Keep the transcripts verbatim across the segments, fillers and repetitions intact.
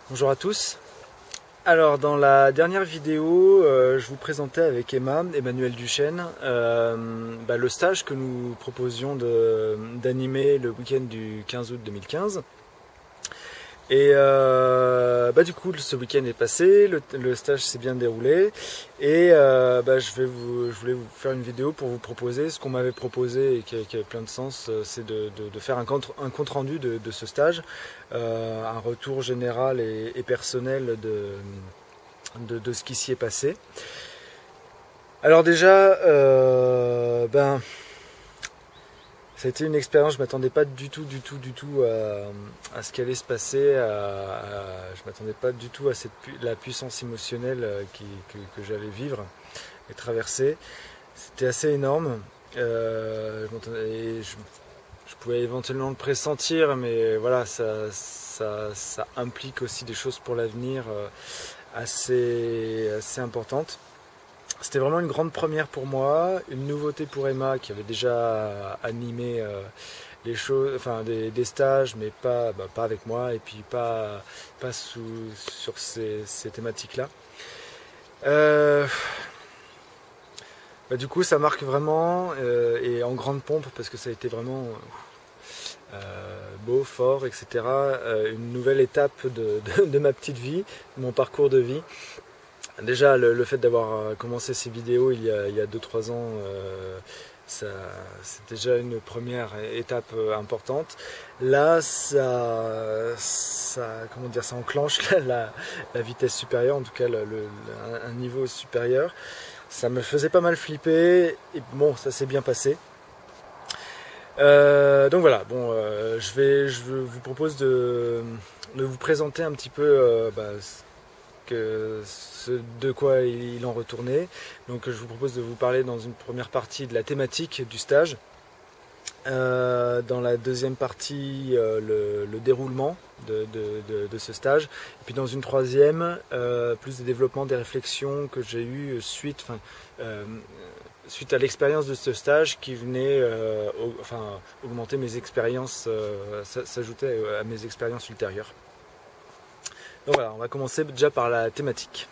Bonjour à tous. Alors dans la dernière vidéo, euh, je vous présentais avec Emma, Emmanuel Duchesne, euh, bah, le stage que nous proposions d'animer le week-end du quinze août deux mille quinze. Et euh, bah, du coup ce week-end est passé, le, le stage s'est bien déroulé et euh, bah, je, vais vous, je voulais vous faire une vidéo pour vous proposer ce qu'on m'avait proposé et qui, qui a plein de sens, c'est de, de, de faire un compte, un compte rendu de, de ce stage, euh, un retour général et, et personnel de, de, de ce qui s'y est passé. Alors déjà, euh, ben... ça a été une expérience, je ne m'attendais pas du tout, du tout, du tout à, à ce qui allait se passer, à, à, je ne m'attendais pas du tout à cette, la puissance émotionnelle qui, que, que j'allais vivre et traverser. C'était assez énorme, euh, et je, je pouvais éventuellement le pressentir, mais voilà, ça, ça, ça implique aussi des choses pour l'avenir assez, assez importantes. C'était vraiment une grande première pour moi, une nouveauté pour Emma qui avait déjà animé euh, les choses, enfin des, des stages, mais pas, bah, pas avec moi et puis pas, pas sous, sur ces, ces thématiques-là. Euh, bah, du coup, ça marque vraiment euh, et en grande pompe parce que ça a été vraiment euh, beau, fort, et cetera. Euh, une nouvelle étape de, de, de ma petite vie, de mon parcours de vie. Déjà, le, le fait d'avoir commencé ces vidéos il y a deux trois ans, euh, c'est déjà une première étape importante. Là, ça, ça, comment dire, ça enclenche la, la vitesse supérieure, en tout cas le, le, un niveau supérieur. Ça me faisait pas mal flipper, et bon, ça s'est bien passé. Euh, donc voilà, bon, euh, je, vais, je vous propose de, de vous présenter un petit peu euh, bah, que ce de quoi il en retournait. Donc je vous propose de vous parler dans une première partie de la thématique du stage, euh, dans la deuxième partie euh, le, le déroulement de, de, de, de ce stage, et puis dans une troisième euh, plus de développement des réflexions que j'ai eues suite, enfin, euh, suite à l'expérience de ce stage qui venait euh, au, enfin, augmenter mes expériences, euh, s'ajouter à mes expériences ultérieures. Donc voilà, on va commencer déjà par la thématique.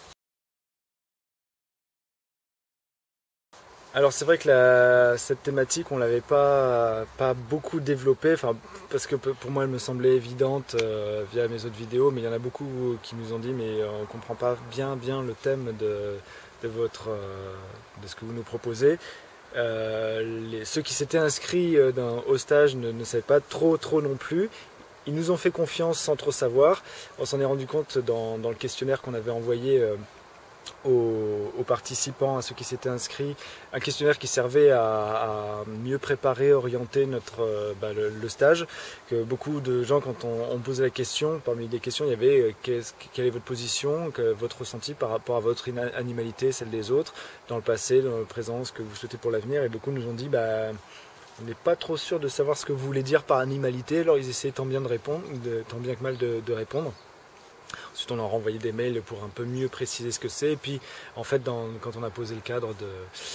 Alors c'est vrai que la, cette thématique, on ne l'avait pas, pas beaucoup développée, enfin, parce que pour moi elle me semblait évidente euh, via mes autres vidéos, mais il y en a beaucoup qui nous ont dit mais on ne comprend pas bien, bien le thème de, de, votre, euh, de ce que vous nous proposez. Euh, les, ceux qui s'étaient inscrits dans, au stage ne, ne savaient pas trop, trop non plus. Ils nous ont fait confiance sans trop savoir. On s'en est rendu compte dans, dans le questionnaire qu'on avait envoyé euh, aux, aux participants, à ceux qui s'étaient inscrits. Un questionnaire qui servait à, à mieux préparer, orienter notre, euh, bah, le, le stage. Que beaucoup de gens, quand on, on posait la question, parmi les questions, il y avait euh, quelle est votre position, que, votre ressenti par rapport à votre animalité, celle des autres, dans le passé, dans le présent, ce que vous souhaitez pour l'avenir. Et beaucoup nous ont dit... Bah, on n'est pas trop sûr de savoir ce que vous voulez dire par animalité, alors ils essayaient tant bien, de répondre, de, tant bien que mal de, de répondre. Ensuite on leur a envoyé des mails pour un peu mieux préciser ce que c'est, et puis en fait dans, quand on a posé le cadre de,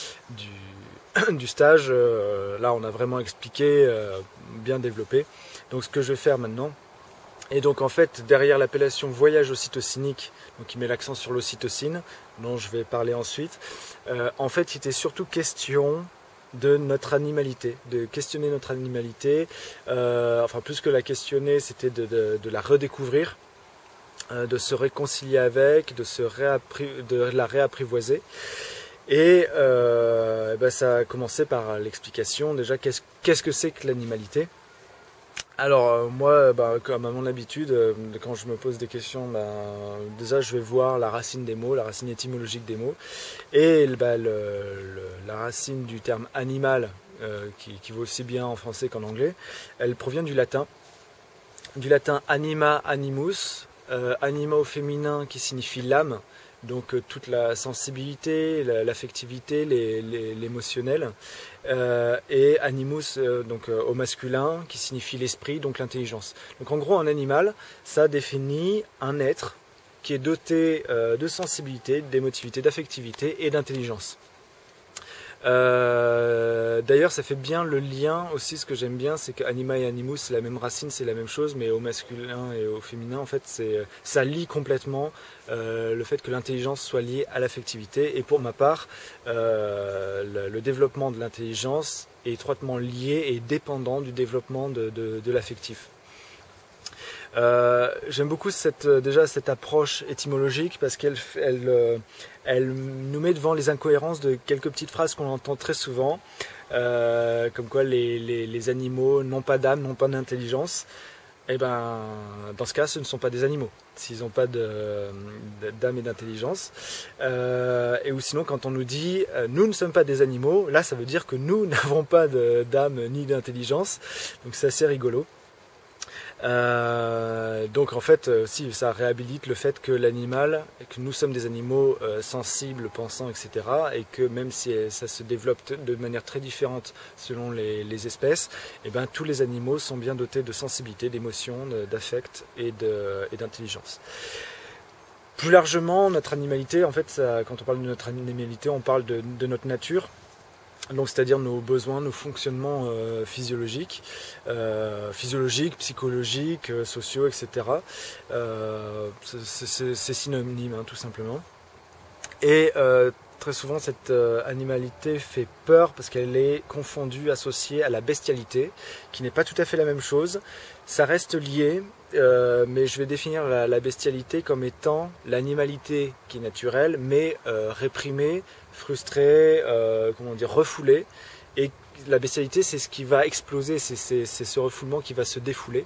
du, du stage, euh, là on a vraiment expliqué, euh, bien développé. Donc ce que je vais faire maintenant, et donc en fait derrière l'appellation voyage ocytocinique, donc qui met l'accent sur l'ocytocine, dont je vais parler ensuite, euh, en fait il était surtout question de notre animalité, de questionner notre animalité, euh, enfin plus que la questionner, c'était de, de, de la redécouvrir, euh, de se réconcilier avec, de, se de la réapprivoiser. Et euh, ben ça a commencé par l'explication déjà qu'est-ce qu'est-ce que c'est que l'animalité. Alors moi, bah, comme à mon habitude, euh, quand je me pose des questions, bah, déjà je vais voir la racine des mots, la racine étymologique des mots, et bah, le, le, la racine du terme animal, euh, qui, qui vaut aussi bien en français qu'en anglais, elle provient du latin, du latin anima, animus, euh, anima au féminin qui signifie l'âme, donc euh, toute la sensibilité, l'affectivité, l'émotionnel, euh, et animus euh, donc euh, au masculin qui signifie l'esprit, donc l'intelligence. Donc en gros un animal, ça définit un être qui est doté euh, de sensibilité, d'émotivité, d'affectivité et d'intelligence. Euh, d'ailleurs, ça fait bien le lien aussi, ce que j'aime bien, c'est qu'anima et animus, c'est la même racine, c'est la même chose, mais au masculin et au féminin, en fait, ça lie complètement euh, le fait que l'intelligence soit liée à l'affectivité. Et pour ma part, euh, le, le développement de l'intelligence est étroitement lié et dépendant du développement de, de, de l'affectif. Euh, J'aime beaucoup cette, déjà cette approche étymologique parce qu'elle elle, euh, elle nous met devant les incohérences de quelques petites phrases qu'on entend très souvent, euh, comme quoi les, les, les animaux n'ont pas d'âme, n'ont pas d'intelligence. Et ben, dans ce cas, ce ne sont pas des animaux, s'ils n'ont pas d'âme et d'intelligence. Euh, et ou sinon, quand on nous dit euh, « nous ne sommes pas des animaux », là, ça veut dire que nous n'avons pas d'âme ni d'intelligence. Donc c'est assez rigolo. Euh, donc en fait, euh, si ça réhabilite le fait que l'animal, que nous sommes des animaux euh, sensibles, pensants, et cetera, et que même si ça se développe de manière très différente selon les, les espèces, et ben tous les animaux sont bien dotés de sensibilité, d'émotion, d'affect et d'intelligence. Plus largement, notre animalité, en fait, ça, quand on parle de notre animalité, on parle de, de notre nature. Donc c'est-à-dire nos besoins, nos fonctionnements euh, physiologiques, euh, physiologiques, psychologiques, euh, sociaux, et cetera. Euh, c'est synonyme, hein, tout simplement. Et euh, très souvent, cette euh, animalité fait peur parce qu'elle est confondue, associée à la bestialité, qui n'est pas tout à fait la même chose. Ça reste lié, euh, mais je vais définir la, la bestialité comme étant l'animalité qui est naturelle, mais euh, réprimée, frustrée, euh, comment dire, refoulée. Et la bestialité, c'est ce qui va exploser, c'est ce refoulement qui va se défouler.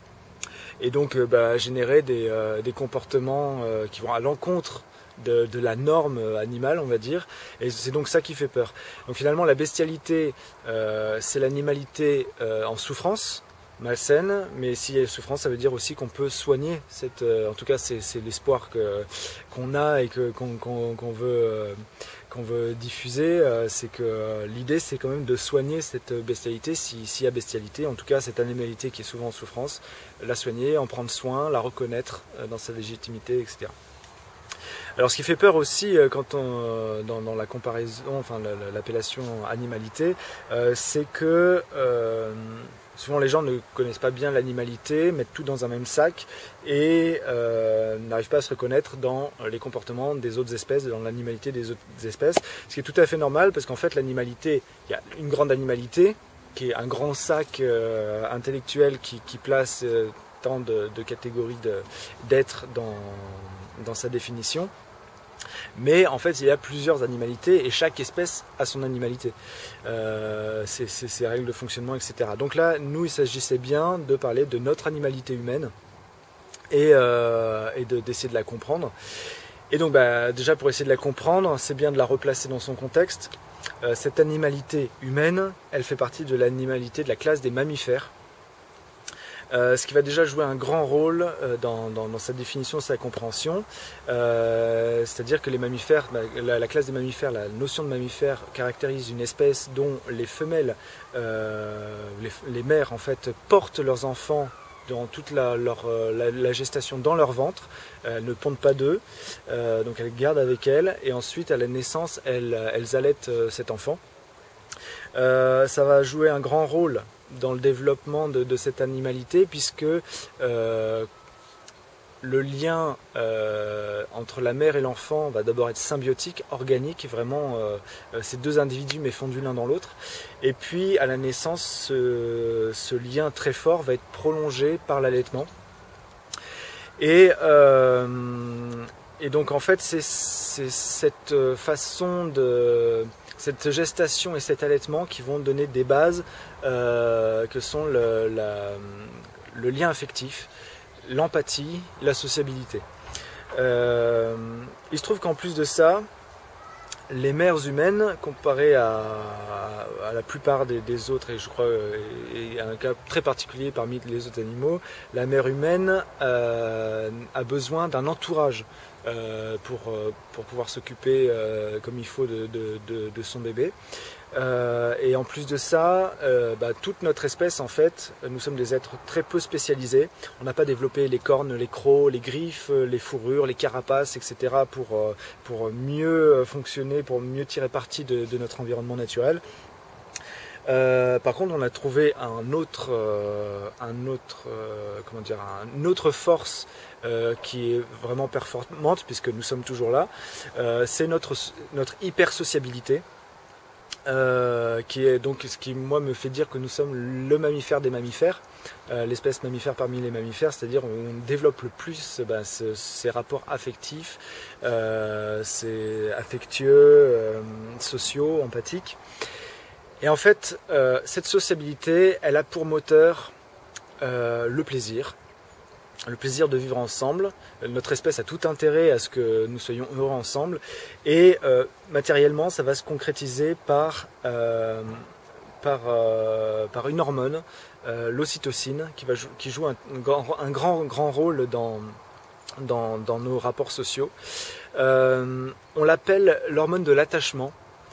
Et donc euh, bah, générer des, euh, des comportements euh, qui vont à l'encontre de, de la norme animale, on va dire. Et c'est donc ça qui fait peur. Donc finalement, la bestialité, euh, c'est l'animalité euh, en souffrance, malsaine, mais s'il y a souffrance, ça veut dire aussi qu'on peut soigner cette, euh, en tout cas c'est l'espoir que qu'on a et que qu'on qu'on qu'on veut euh, qu'on veut diffuser, euh, c'est que euh, l'idée c'est quand même de soigner cette bestialité, s'il si y a bestialité, en tout cas cette animalité qui est souvent en souffrance, la soigner, en prendre soin, la reconnaître euh, dans sa légitimité, et cetera. Alors ce qui fait peur aussi euh, quand on, dans, dans la comparaison, enfin l'appellation animalité, euh, c'est que euh, souvent les gens ne connaissent pas bien l'animalité, mettent tout dans un même sac et euh, n'arrivent pas à se reconnaître dans les comportements des autres espèces, dans l'animalité des autres espèces. Ce qui est tout à fait normal parce qu'en fait l'animalité, il y a une grande animalité qui est un grand sac euh, intellectuel qui, qui place euh, tant de, de catégories d'êtres dans, dans sa définition. Mais en fait, il y a plusieurs animalités et chaque espèce a son animalité, euh, ses, ses, ses règles de fonctionnement, et cetera. Donc là, nous, il s'agissait bien de parler de notre animalité humaine et, euh, et d'essayer de, de la comprendre. Et donc, bah, déjà, pour essayer de la comprendre, c'est bien de la replacer dans son contexte. Euh, cette animalité humaine, elle fait partie de l'animalité de la classe des mammifères. Euh, ce qui va déjà jouer un grand rôle euh, dans, dans, dans sa définition, sa compréhension. Euh, C'est-à-dire que les mammifères, bah, la, la classe des mammifères, la notion de mammifère caractérise une espèce dont les femelles, euh, les, les mères en fait, portent leurs enfants durant toute la, leur, la, la gestation dans leur ventre. Elles ne pondent pas d'œufs, euh, donc elles gardent avec elles et ensuite à la naissance, elles, elles allaitent euh, cet enfant. Euh, ça va jouer un grand rôle dans le développement de, de cette animalité puisque euh, le lien euh, entre la mère et l'enfant va d'abord être symbiotique, organique, vraiment euh, ces deux individus mais fondus l'un dans l'autre, et puis à la naissance ce, ce lien très fort va être prolongé par l'allaitement et, euh, et donc en fait c'est cette façon de cette gestation et cet allaitement qui vont donner des bases euh, que sont le, la, le lien affectif, l'empathie, la sociabilité. Euh, il se trouve qu'en plus de ça, les mères humaines, comparées à, à, à la plupart des, des autres, et je crois et, et un cas très particulier parmi les autres animaux, la mère humaine euh, a besoin d'un entourage euh, pour, pour pouvoir s'occuper euh, comme il faut de, de, de, de son bébé. Euh, et en plus de ça, euh, bah, toute notre espèce, en fait, nous sommes des êtres très peu spécialisés. On n'a pas développé les cornes, les crocs, les griffes, les fourrures, les carapaces, et cetera pour, pour mieux fonctionner, pour mieux tirer parti de, de notre environnement naturel. Euh, par contre, on a trouvé un autre, euh, un autre, euh, comment dire, une autre force euh, qui est vraiment performante, puisque nous sommes toujours là. Euh, c'est notre, notre hyper sociabilité. Euh, qui est donc ce qui moi me fait dire que nous sommes le mammifère des mammifères, euh, l'espèce mammifère parmi les mammifères, c'est-à-dire on développe le plus ben, ce, ces rapports affectifs, euh, ces affectueux, euh, sociaux, empathiques. Et en fait, euh, cette sociabilité, elle a pour moteur euh, le plaisir. Le plaisir de vivre ensemble. Notre espèce a tout intérêt à ce que nous soyons heureux ensemble. Et euh, matériellement, ça va se concrétiser par, euh, par, euh, par une hormone, euh, l'ocytocine, qui, va, qui joue un, un grand, grand rôle dans, dans, dans nos rapports sociaux. Euh, on l'appelle l'hormone de l'attachement.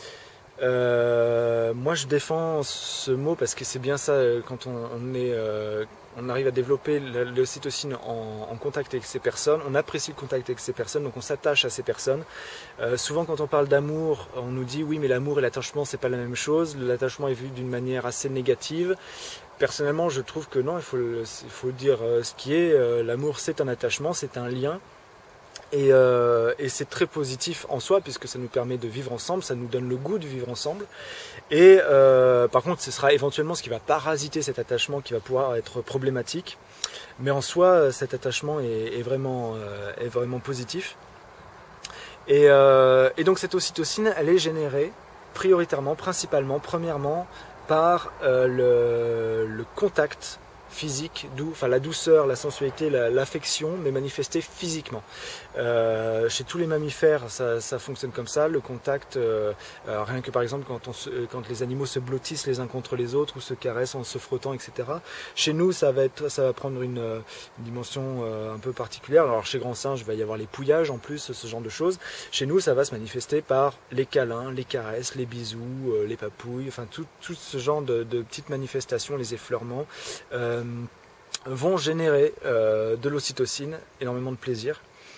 Euh, moi je défends ce mot parce que c'est bien ça, quand on, on, est, euh, on arrive à développer l'ocytocine en, en contact avec ces personnes, on apprécie le contact avec ces personnes, donc on s'attache à ces personnes. Euh, souvent quand on parle d'amour, on nous dit oui mais l'amour et l'attachement c'est pas la même chose, l'attachement est vu d'une manière assez négative. Personnellement je trouve que non, il faut, il faut dire ce qui est, l'amour c'est un attachement, c'est un lien. Et, euh, et c'est très positif en soi puisque ça nous permet de vivre ensemble, ça nous donne le goût de vivre ensemble. Et euh, par contre, ce sera éventuellement ce qui va parasiter cet attachement qui va pouvoir être problématique. Mais en soi, cet attachement est, est, vraiment, euh, est vraiment positif. Et, euh, et donc cette ocytocine, elle est générée prioritairement, principalement, premièrement, par euh, le, le contact physique, dou, enfin la douceur, la sensualité, l'affection, mais manifestée physiquement. Euh, chez tous les mammifères, ça, ça fonctionne comme ça, le contact, euh, euh, rien que par exemple quand, on se, quand les animaux se blottissent les uns contre les autres ou se caressent en se frottant, et cetera. Chez nous, ça va, être, ça va prendre une, une dimension euh, un peu particulière. Alors chez Grand Singe, il va y avoir les pouillages en plus, ce genre de choses. Chez nous, ça va se manifester par les câlins, les caresses, les bisous, euh, les papouilles, enfin tout, tout ce genre de, de petites manifestations, les effleurements. Euh, vont générer euh, de l'ocytocine, énormément de plaisir.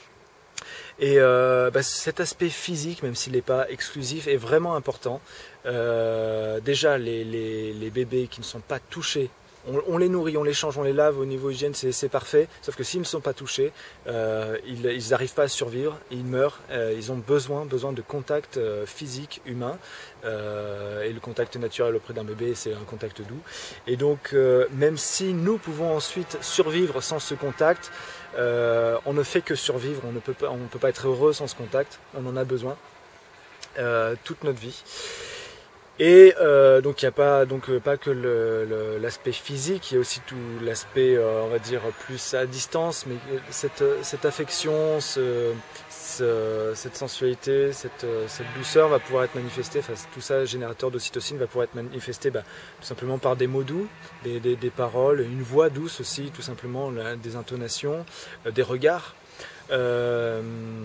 Et euh, bah, cet aspect physique, même s'il n'est pas exclusif, est vraiment important. Euh, déjà, les, les, les bébés qui ne sont pas touchés, on, on les nourrit, on les change, on les lave au niveau hygiène, c'est parfait. Sauf que s'ils ne sont pas touchés, euh, ils n'arrivent pas à survivre, ils meurent. Euh, ils ont besoin, besoin de contact euh, physique, humain. Euh, et le contact naturel auprès d'un bébé, c'est un contact doux. Et donc, euh, même si nous pouvons ensuite survivre sans ce contact, euh, on ne fait que survivre, on ne peut pas, on ne peut pas être heureux sans ce contact, on en a besoin euh, toute notre vie. Et euh, donc il n'y a pas, donc, pas que l'aspect physique, il y a aussi tout l'aspect, euh, on va dire, plus à distance, mais cette, cette affection, ce, ce, cette sensualité, cette, cette douceur va pouvoir être manifestée, enfin tout ça, générateur d'ocytocine, va pouvoir être manifesté bah, tout simplement par des mots doux, des, des, des paroles, une voix douce aussi, tout simplement, là, des intonations, euh, des regards. Euh,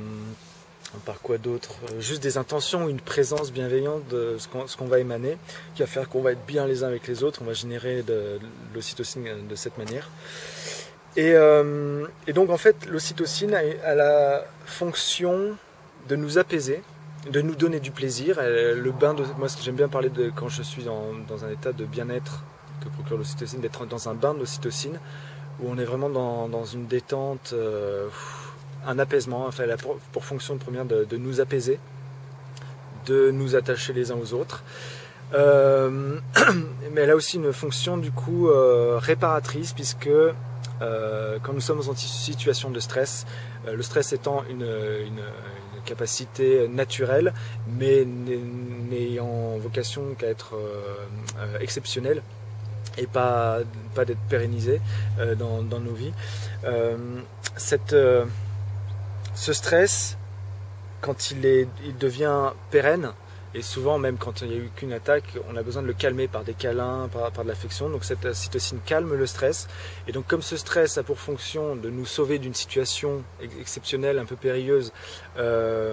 Par quoi d'autre? Juste des intentions, une présence bienveillante de ce qu'on qu'on va émaner, qui va faire qu'on va être bien les uns avec les autres, on va générer de, de l'ocytocine de cette manière. Et, euh, et donc en fait, l'ocytocine a, a la fonction de nous apaiser, de nous donner du plaisir. Elle, le bain de, moi j'aime bien parler de quand je suis dans, dans un état de bien-être que procure l'ocytocine, d'être dans un bain d'ocytocine, où on est vraiment dans, dans une détente, euh, un apaisement, enfin, elle a pour, pour fonction première de, de nous apaiser, de nous attacher les uns aux autres. Euh, mais elle a aussi une fonction du coup euh, réparatrice, puisque euh, quand nous sommes en situation de stress, euh, le stress étant une, une, une capacité naturelle, mais n'ayant vocation qu'à être euh, euh, exceptionnelle, et pas, pas d'être pérennisé euh, dans, dans nos vies. Euh, cette, euh, ce stress, quand il, est, il devient pérenne, et souvent même quand il n'y a eu qu'une attaque, on a besoin de le calmer par des câlins, par, par de l'affection. Donc cette ocytocine calme le stress. Et donc comme ce stress a pour fonction de nous sauver d'une situation exceptionnelle, un peu périlleuse, euh,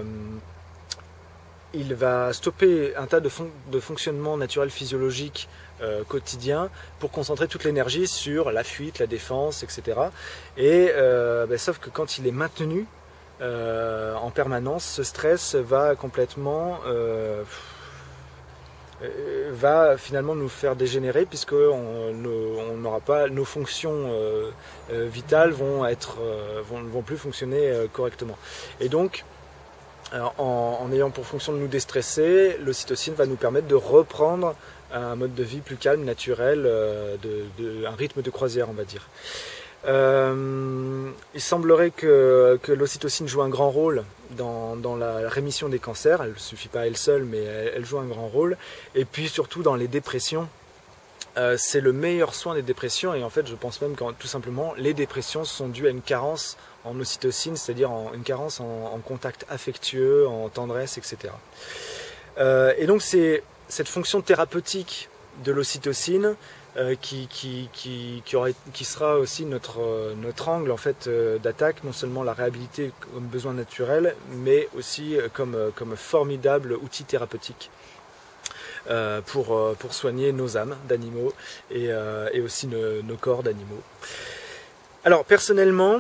il va stopper un tas de, fon de fonctionnements naturels physiologiques euh, quotidiens pour concentrer toute l'énergie sur la fuite, la défense, et cetera. Et euh, ben, sauf que quand il est maintenu euh, en permanence, ce stress va complètement euh, euh, va finalement nous faire dégénérer, puisque on n'aura pas, nos fonctions euh, euh, vitales vont être euh, vont, vont plus fonctionner euh, correctement. Et donc alors, en, en ayant pour fonction de nous déstresser, l'ocytocine va nous permettre de reprendre un mode de vie plus calme, naturel, euh, de, de, un rythme de croisière, on va dire. Euh, il semblerait que, que l'ocytocine joue un grand rôle dans, dans la rémission des cancers. Elle ne suffit pas à elle seule, mais elle, elle joue un grand rôle. Et puis surtout dans les dépressions. Euh, c'est le meilleur soin des dépressions, et en fait je pense même que tout simplement les dépressions sont dues à une carence en ocytocine, c'est-à-dire une carence en, en contact affectueux, en tendresse, et cetera. Euh, et donc c'est cette fonction thérapeutique de l'ocytocine euh, qui, qui, qui, qui, aurait, qui sera aussi notre, euh, notre angle en fait, euh, d'attaque, non seulement la réhabiliter comme besoin naturel, mais aussi euh, comme, euh, comme formidable outil thérapeutique. Euh, pour, euh, pour soigner nos âmes d'animaux et, euh, et aussi nos, nos corps d'animaux. Alors personnellement,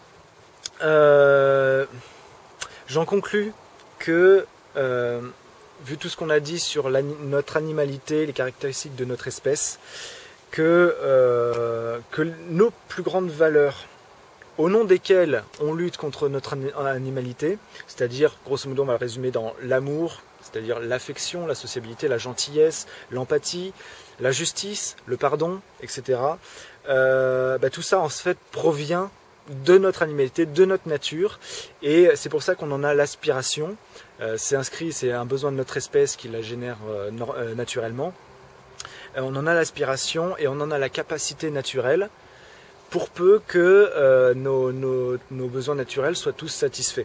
euh, j'en conclus que, euh, vu tout ce qu'on a dit sur notre animalité, les caractéristiques de notre espèce, que, euh, que nos plus grandes valeurs, au nom desquelles on lutte contre notre animalité, c'est-à-dire, grosso modo, on va le résumer dans l'amour, c'est-à-dire l'affection, la sociabilité, la gentillesse, l'empathie, la justice, le pardon, et cetera. Euh, bah, tout ça, en fait, provient de notre animalité, de notre nature, et c'est pour ça qu'on en a l'aspiration. Euh, c'est inscrit, c'est un besoin de notre espèce qui la génère euh, euh, naturellement. Euh, on en a l'aspiration et on en a la capacité naturelle, pour peu que euh, nos, nos, nos besoins naturels soient tous satisfaits.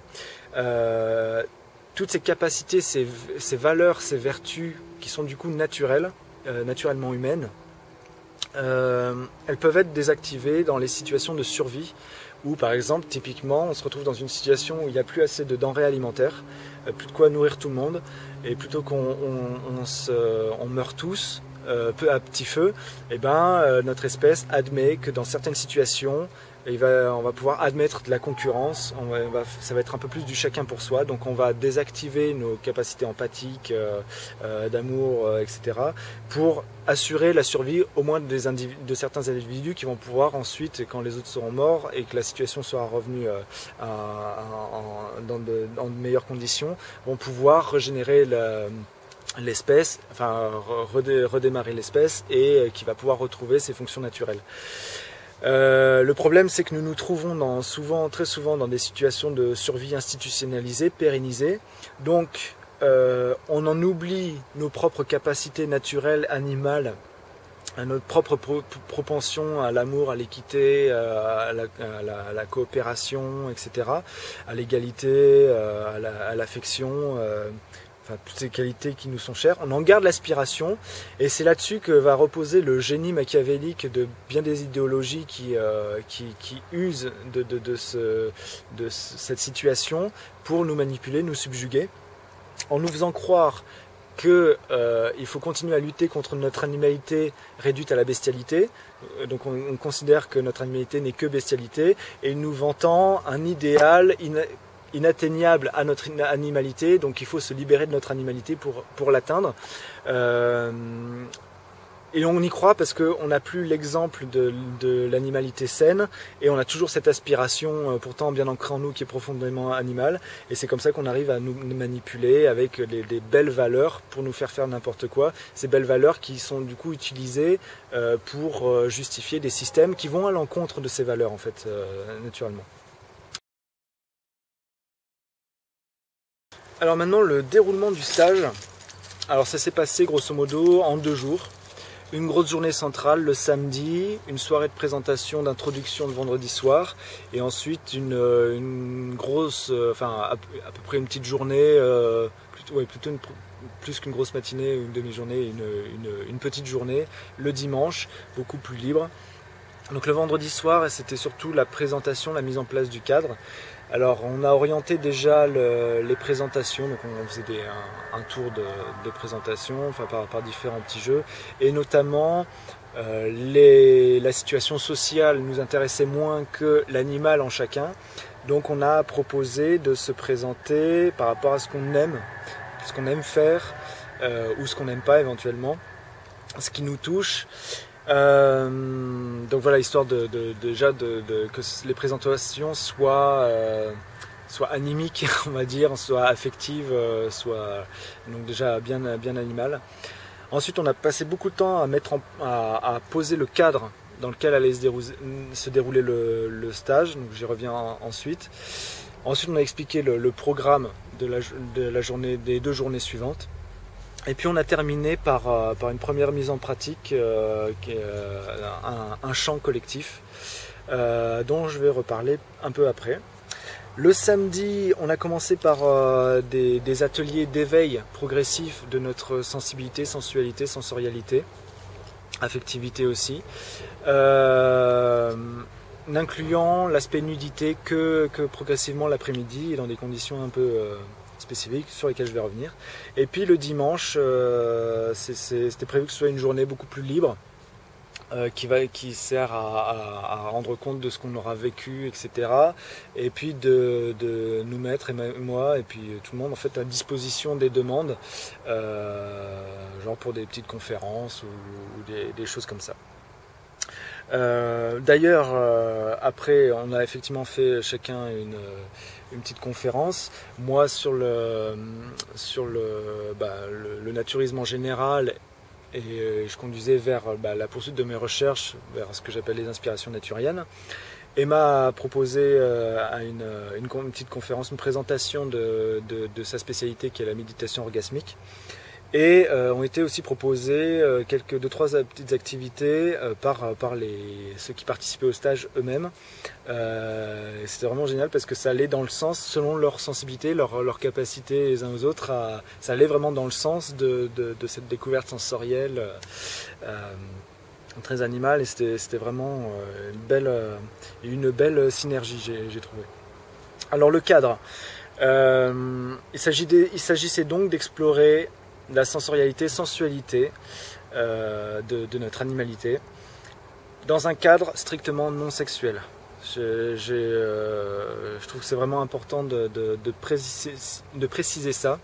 Euh, toutes ces capacités, ces, ces valeurs, ces vertus qui sont du coup naturelles, euh, naturellement humaines, euh, elles peuvent être désactivées dans les situations de survie, où par exemple, typiquement, on se retrouve dans une situation où il n'y a plus assez de denrées alimentaires, euh, plus de quoi nourrir tout le monde, et plutôt qu'on on, on se, on meurt tous, euh, peu à petit feu, et ben, euh, notre espèce admet que dans certaines situations, il va, on va pouvoir admettre de la concurrence, on va, on va, ça va être un peu plus du chacun pour soi, donc on va désactiver nos capacités empathiques, euh, euh, d'amour, euh, et cetera, pour assurer la survie au moins des de certains individus qui vont pouvoir ensuite, quand les autres seront morts et que la situation sera revenue euh, à, à, en, dans, de, dans de meilleures conditions, vont pouvoir régénérer la, l'espèce, enfin redé, redémarrer l'espèce et euh, qui va pouvoir retrouver ses fonctions naturelles. Euh, le problème, c'est que nous nous trouvons dans, souvent, très souvent dans des situations de survie institutionnalisée, pérennisée. Donc, euh, on en oublie nos propres capacités naturelles, animales, à notre propre pro propension à l'amour, à l'équité, à, la, à, la, à la coopération, et cetera, à l'égalité, à l'affection. La, euh, Enfin, toutes ces qualités qui nous sont chères, on en garde l'aspiration, et c'est là-dessus que va reposer le génie machiavélique de bien des idéologies qui, euh, qui, qui usent de, de, de, ce, de cette situation pour nous manipuler, nous subjuguer, en nous faisant croire qu'il euh, faut continuer à lutter contre notre animalité réduite à la bestialité. Donc on, on considère que notre animalité n'est que bestialité, et nous vantant un idéal inatteignable à notre animalité, donc il faut se libérer de notre animalité pour, pour l'atteindre. Euh, et on y croit parce qu'on n'a plus l'exemple de, de l'animalité saine, et on a toujours cette aspiration pourtant bien ancrée en nous qui est profondément animale, et c'est comme ça qu'on arrive à nous manipuler avec des, des belles valeurs pour nous faire faire n'importe quoi, ces belles valeurs qui sont du coup utilisées euh, pour justifier des systèmes qui vont à l'encontre de ces valeurs en fait, euh, naturellement. Alors maintenant, le déroulement du stage. Alors ça s'est passé grosso modo en deux jours. Une grosse journée centrale le samedi, une soirée de présentation d'introduction le vendredi soir, et ensuite une, une grosse, enfin à, à peu près une petite journée, euh, plutôt, ouais, plutôt une, plus qu'une grosse matinée, une demi-journée, une, une, une petite journée le dimanche, beaucoup plus libre. Donc le vendredi soir, c'était surtout la présentation, la mise en place du cadre. Alors on a orienté déjà le, les présentations, donc on faisait des, un, un tour de, de présentation, enfin par, par différents petits jeux, et notamment euh, les, la situation sociale nous intéressait moins que l'animal en chacun, donc on a proposé de se présenter par rapport à ce qu'on aime, ce qu'on aime faire, euh, ou ce qu'on n'aime pas éventuellement, ce qui nous touche. Euh, donc voilà, histoire de, de, de déjà de, de, que les présentations soient, euh, soient animiques, on va dire, soient affectives, euh, soient donc déjà bien, bien animales. Ensuite, on a passé beaucoup de temps à, mettre en, à, à poser le cadre dans lequel allait se dérouler, se dérouler le, le stage, donc j'y reviens en, ensuite. Ensuite, on a expliqué le, le programme de la, de la journée, des deux journées suivantes. Et puis on a terminé par, euh, par une première mise en pratique, euh, qui est euh, un, un chant collectif, euh, dont je vais reparler un peu après. Le samedi, on a commencé par euh, des, des ateliers d'éveil progressif de notre sensibilité, sensualité, sensorialité, affectivité aussi, euh, n'incluant l'aspect nudité que, que progressivement l'après-midi et dans des conditions un peu... Euh, spécifiques sur lesquels je vais revenir. Et puis le dimanche, euh, c'était prévu que ce soit une journée beaucoup plus libre, euh, qui, va, qui sert à, à, à rendre compte de ce qu'on aura vécu, et cetera. Et puis de, de nous mettre, et moi, et puis tout le monde, en fait, à disposition des demandes, euh, genre pour des petites conférences ou, ou des, des choses comme ça. Euh, D'ailleurs, euh, après, on a effectivement fait chacun une, une petite conférence. Moi, sur le, sur le, bah, le, le naturisme en général, et euh, je conduisais vers bah, la poursuite de mes recherches, vers ce que j'appelle les inspirations naturiennes. Emma a proposé euh, à une, une, une petite conférence, une présentation de, de, de sa spécialité qui est la méditation orgasmique. Et euh, ont été aussi proposées euh, quelques deux trois petites activités euh, par, par les, ceux qui participaient au stage eux-mêmes. Euh, C'était vraiment génial parce que ça allait dans le sens, selon leur sensibilité, leur, leur capacité les uns aux autres, à, ça allait vraiment dans le sens de, de, de cette découverte sensorielle euh, très animale. Et c'était vraiment euh, une, belle, euh, une belle synergie, j'ai trouvé. Alors le cadre, euh, il s'agissait donc d'explorer la sensorialité, sensualité euh, de, de notre animalité dans un cadre strictement non sexuel. Je, euh, je trouve que c'est vraiment important de, de, de, préciser, de préciser ça,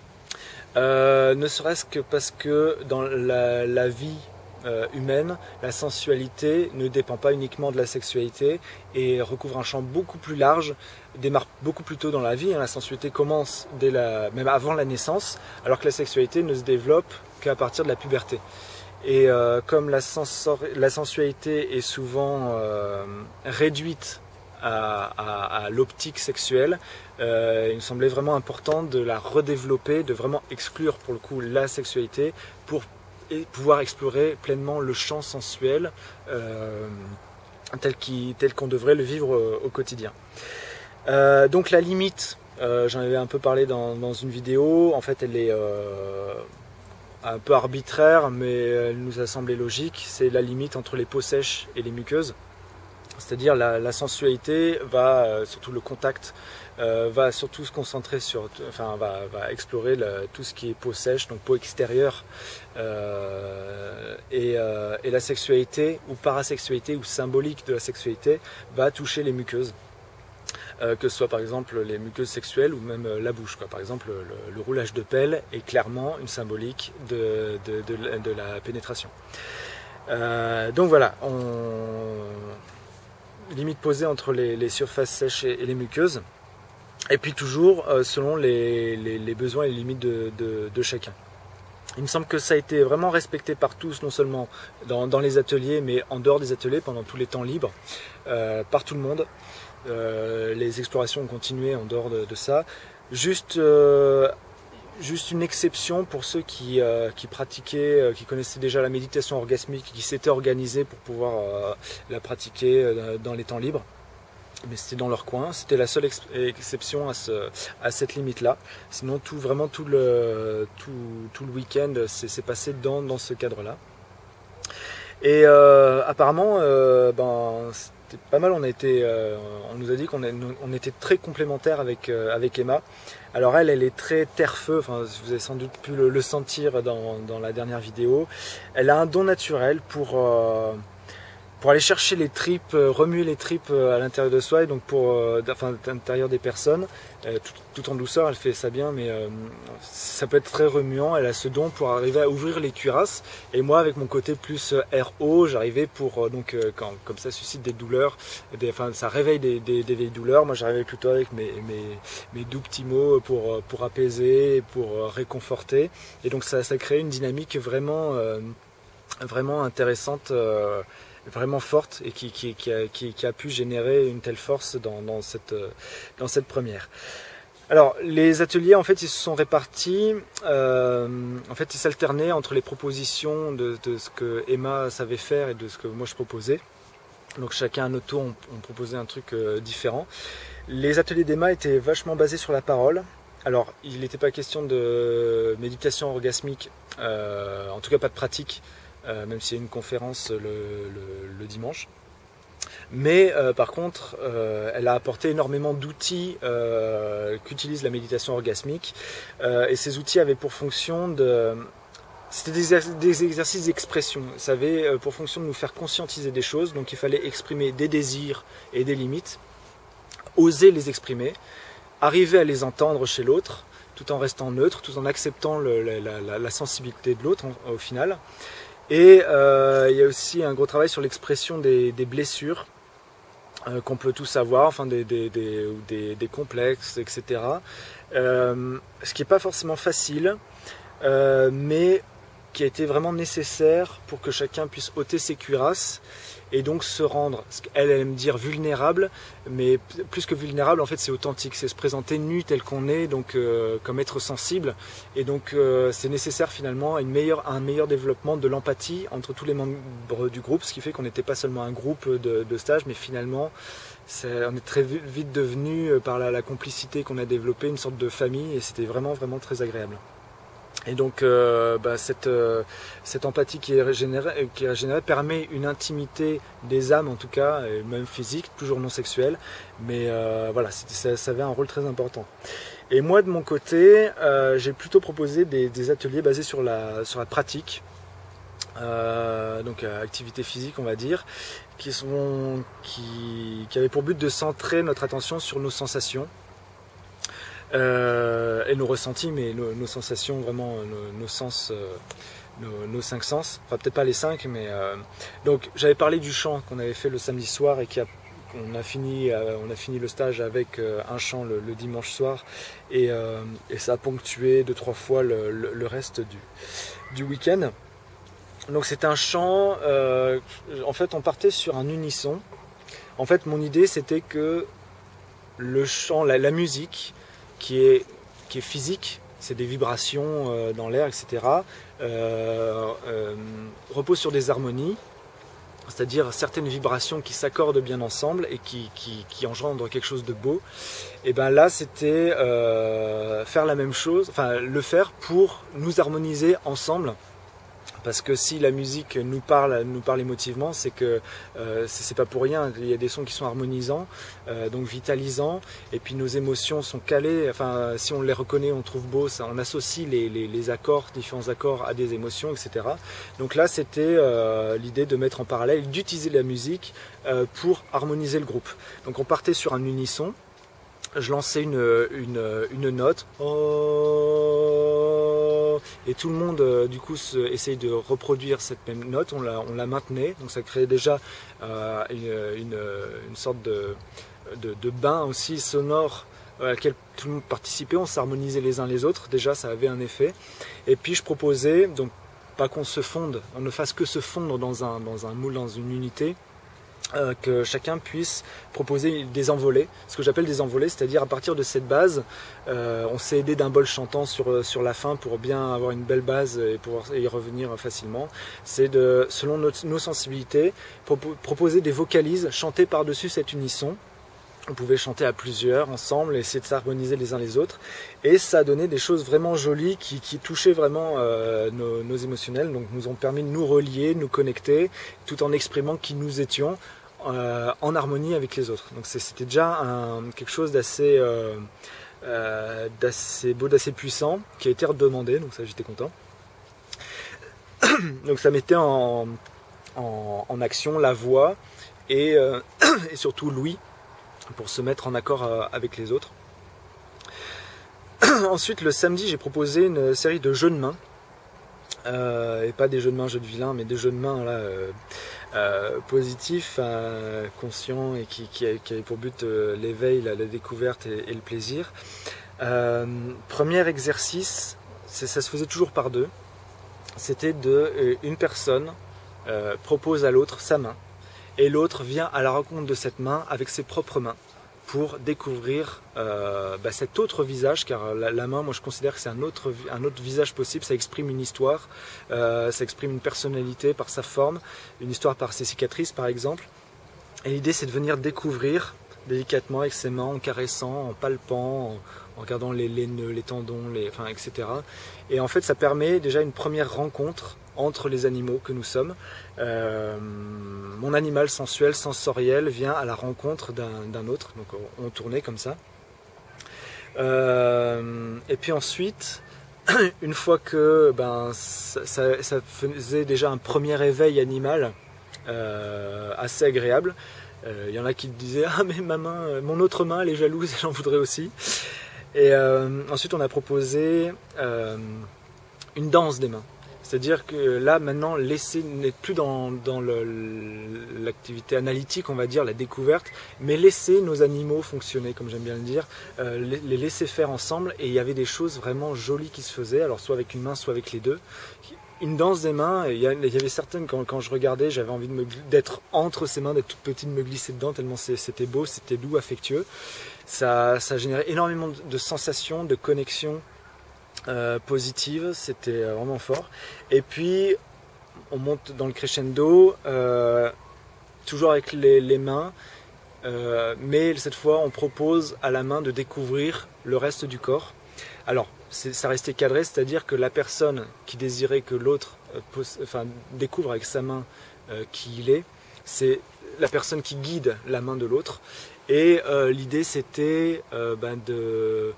euh, ne serait-ce que parce que dans la, la vie euh, humaine, la sensualité ne dépend pas uniquement de la sexualité et recouvre un champ beaucoup plus large, démarre beaucoup plus tôt dans la vie. La sensualité commence dès la, même avant la naissance, alors que la sexualité ne se développe qu'à partir de la puberté. Et euh, comme la, sensor, la sensualité est souvent euh, réduite à, à, à l'optique sexuelle, euh, il me semblait vraiment important de la redévelopper, de vraiment exclure pour le coup la sexualité pour et pouvoir explorer pleinement le champ sensuel euh, tel qu'il, tel qu'on devrait le vivre au, au quotidien. Euh, donc la limite, euh, j'en avais un peu parlé dans, dans une vidéo, en fait elle est euh, un peu arbitraire, mais elle nous a semblé logique, c'est la limite entre les peaux sèches et les muqueuses. C'est-à-dire la, la sensualité va, euh, surtout le contact, euh, va surtout se concentrer sur, enfin va, va explorer le, tout ce qui est peau sèche, donc peau extérieure, euh, et, euh, et la sexualité ou parasexualité ou symbolique de la sexualité va toucher les muqueuses. Euh, que ce soit par exemple les muqueuses sexuelles ou même euh, la bouche, quoi. Par exemple, le, le roulage de pelle est clairement une symbolique de, de, de, de la pénétration. Euh, donc voilà, on... limite posée entre les, les surfaces sèches et, et les muqueuses, et puis toujours euh, selon les, les, les besoins et les limites de, de, de chacun. Il me semble que ça a été vraiment respecté par tous, non seulement dans, dans les ateliers, mais en dehors des ateliers, pendant tous les temps libres, euh, par tout le monde. Euh, les explorations ont continué en dehors de, de ça. Juste, euh, juste une exception pour ceux qui, euh, qui pratiquaient, euh, qui connaissaient déjà la méditation orgasmique, qui s'étaient organisés pour pouvoir euh, la pratiquer euh, dans les temps libres. Mais c'était dans leur coin, c'était la seule ex exception à, ce, à cette limite-là. Sinon, tout, vraiment tout le, tout, tout le week-end s'est passé dans, dans ce cadre-là. Et euh, apparemment, euh, ben, c'était pas mal. On, a été, euh, on nous a dit qu'on on était très complémentaires avec, euh, avec Emma. Alors elle, elle est très terre-feu, enfin, vous avez sans doute pu le, le sentir dans, dans la dernière vidéo. Elle a un don naturel pour... Euh, pour aller chercher les tripes, remuer les tripes à l'intérieur de soi, et donc pour, euh, enfin, à l'intérieur des personnes, euh, tout, tout en douceur, elle fait ça bien, mais euh, ça peut être très remuant. Elle a ce don pour arriver à ouvrir les cuirasses, et moi avec mon côté plus R O, j'arrivais pour, euh, donc euh, quand comme ça suscite des douleurs, des, enfin ça réveille des, des, des vieilles douleurs, moi j'arrivais plutôt avec mes, mes, mes doux petits mots pour, pour apaiser, pour réconforter, et donc ça, ça crée une dynamique vraiment, euh, vraiment intéressante, euh, vraiment forte, et qui, qui, qui, a, qui, qui a pu générer une telle force dans, dans, cette, dans cette première. Alors les ateliers en fait ils se sont répartis, euh, en fait ils s'alternaient entre les propositions de, de ce que Emma savait faire et de ce que moi je proposais. Donc chacun à notre tour on, on proposait un truc euh, différent. Les ateliers d'Emma étaient vachement basés sur la parole. Alors il n'était pas question de méditation orgasmique, euh, en tout cas pas de pratique. Euh, même s'il y a une conférence le, le, le dimanche. Mais euh, par contre, euh, elle a apporté énormément d'outils euh, qu'utilise la méditation orgasmique. Euh, et ces outils avaient pour fonction de... C'était des, des exercices d'expression. Ça avait euh, pour fonction de nous faire conscientiser des choses. Donc il fallait exprimer des désirs et des limites, oser les exprimer, arriver à les entendre chez l'autre, tout en restant neutre, tout en acceptant le, la, la, la sensibilité de l'autre au final. Et euh, il y a aussi un gros travail sur l'expression des, des blessures euh, qu'on peut tous avoir, enfin des, des, des, des, des complexes, et cetera. Euh, ce qui n'est pas forcément facile, euh, mais qui a été vraiment nécessaire pour que chacun puisse ôter ses cuirasses et donc se rendre, elle aime dire vulnérable, mais plus que vulnérable en fait c'est authentique, c'est se présenter nu tel qu'on est, donc euh, comme être sensible, et donc euh, c'est nécessaire finalement à une meilleure, un meilleur développement de l'empathie entre tous les membres du groupe, ce qui fait qu'on n'était pas seulement un groupe de, de stage, mais finalement c'est, on est très vite devenu par la, la complicité qu'on a développée une sorte de famille, et c'était vraiment vraiment très agréable. Et donc euh, bah, cette, euh, cette empathie qui est, régénérée, qui est régénérée permet une intimité des âmes en tout cas, et même physique, toujours non sexuelle, mais euh, voilà, ça, ça avait un rôle très important. Et moi de mon côté, euh, j'ai plutôt proposé des, des ateliers basés sur la, sur la pratique, euh, donc euh, activité physique on va dire, qui, sont, qui, qui avaient pour but de centrer notre attention sur nos sensations. Euh, et nos ressentis, mais nos, nos sensations, vraiment nos, nos sens, euh, nos, nos cinq sens, enfin peut-être pas les cinq, mais euh, donc j'avais parlé du chant qu'on avait fait le samedi soir et qui a, on a fini, euh, on a fini le stage avec euh, un chant le, le dimanche soir, et, euh, et ça a ponctué deux trois fois le, le, le reste du, du week-end. Donc c'est un chant, euh, en fait on partait sur un unisson. En fait mon idée c'était que le chant, la, la musique Qui est, qui est physique, c'est des vibrations euh, dans l'air, et cetera, euh, euh, repose sur des harmonies, c'est-à-dire certaines vibrations qui s'accordent bien ensemble et qui, qui, qui engendrent quelque chose de beau. Et bien là, c'était euh, faire la même chose, enfin le faire pour nous harmoniser ensemble. Parce que si la musique nous parle, nous parle émotivement, c'est que euh, c'est pas pour rien. Il y a des sons qui sont harmonisants, euh, donc vitalisants, et puis nos émotions sont calées. Enfin, si on les reconnaît, on trouve beau, ça, on associe les, les, les accords, différents accords à des émotions, et cetera. Donc là, c'était euh, l'idée de mettre en parallèle, d'utiliser la musique euh, pour harmoniser le groupe. Donc on partait sur un unisson. Je lançais une, une, une note, oh, et tout le monde euh, du coup se, essaye de reproduire cette même note, on la, on la maintenait, donc ça créait déjà euh, une, une, une sorte de, de, de bain aussi sonore à laquelle tout le monde participait, on s'harmonisait les uns les autres, déjà ça avait un effet. Et puis je proposais, donc pas qu'on se fonde, on ne fasse que se fondre dans un, dans un moule, dans une unité, Euh, que chacun puisse proposer des envolées, ce que j'appelle des envolées, c'est-à-dire à partir de cette base, euh, on s'est aidé d'un bol chantant sur, sur la fin pour bien avoir une belle base et pouvoir y revenir facilement. C'est de, selon notre, nos sensibilités, pro proposer des vocalises chantées par-dessus cet unisson. On pouvait chanter à plusieurs ensemble, essayer de s'harmoniser les uns les autres, et ça a donné des choses vraiment jolies qui, qui touchaient vraiment euh, nos, nos émotionnels, donc nous ont permis de nous relier, de nous connecter, tout en exprimant qui nous étions, euh, en harmonie avec les autres. Donc c'était déjà un, quelque chose d'assez euh, euh, d'assez beau, d'assez puissant, qui a été redemandé, donc ça j'étais content. Donc ça mettait en, en, en action, la voix et, euh, et surtout l'ouïe pour se mettre en accord euh, avec les autres. Ensuite, le samedi, j'ai proposé une série de jeux de main. Euh, et pas des jeux de main, jeux de vilain, mais des jeux de main là, euh, euh, positifs, euh, conscients et qui, qui, qui avaient pour but euh, l'éveil, la, la découverte et, et le plaisir. Euh, premier exercice, ça se faisait toujours par deux. C'était de euh, une personne euh, propose à l'autre sa main et l'autre vient à la rencontre de cette main avec ses propres mains pour découvrir euh, bah, cet autre visage, car la, la main, moi je considère que c'est un autre, un autre visage possible, ça exprime une histoire, euh, ça exprime une personnalité par sa forme, une histoire par ses cicatrices par exemple. Et l'idée c'est de venir découvrir délicatement avec ses mains, en caressant, en palpant, en, en regardant les, les nœuds, les tendons, les, enfin, et cetera. Et en fait ça permet déjà une première rencontre entre les animaux que nous sommes. Euh, mon animal sensuel, sensoriel vient à la rencontre d'un autre, donc on, on tournait comme ça. Euh, et puis ensuite, une fois que ben, ça, ça, ça faisait déjà un premier éveil animal euh, assez agréable, il euh, y en a qui disaient « Ah mais ma main, mon autre main elle est jalouse, j'en voudrais aussi ». Et euh, ensuite on a proposé euh, une danse des mains. C'est-à-dire que là, maintenant, l'essai n'est plus dans, dans l'activité analytique, on va dire, la découverte, mais laisser nos animaux fonctionner, comme j'aime bien le dire, euh, les, les laisser faire ensemble, et il y avait des choses vraiment jolies qui se faisaient, alors soit avec une main, soit avec les deux. Une danse des mains, il y, a, il y avait certaines, quand, quand je regardais, j'avais envie d'être entre ses mains, d'être toute petite, de me glisser dedans, tellement c'était beau, c'était doux, affectueux. Ça, ça générait énormément de sensations, de connexions, Euh, positive, c'était vraiment fort. Et puis on monte dans le crescendo, euh, toujours avec les, les mains, euh, mais cette fois on propose à la main de découvrir le reste du corps. Alors ça restait cadré, c'est-à-dire que la personne qui désirait que l'autre euh, enfin, découvre avec sa main euh, qui il est, c'est la personne qui guide la main de l'autre. Et euh, l'idée c'était euh, ben, de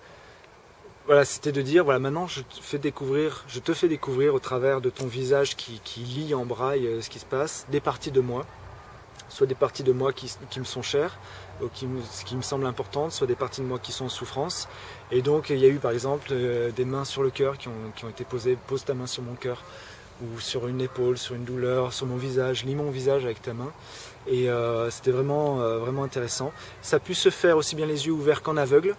Voilà, c'était de dire, voilà, maintenant je te fais découvrir, je te fais découvrir au travers de ton visage qui, qui lit en braille ce qui se passe, des parties de moi, soit des parties de moi qui, qui me sont chères, ou qui me, qui me semblent importantes, soit des parties de moi qui sont en souffrance. Et donc il y a eu par exemple euh, des mains sur le cœur qui ont, qui ont été posées, pose ta main sur mon cœur, ou sur une épaule, sur une douleur, sur mon visage, lis mon visage avec ta main. Et euh, c'était vraiment, euh, vraiment intéressant. Ça a pu se faire aussi bien les yeux ouverts qu'en aveugle.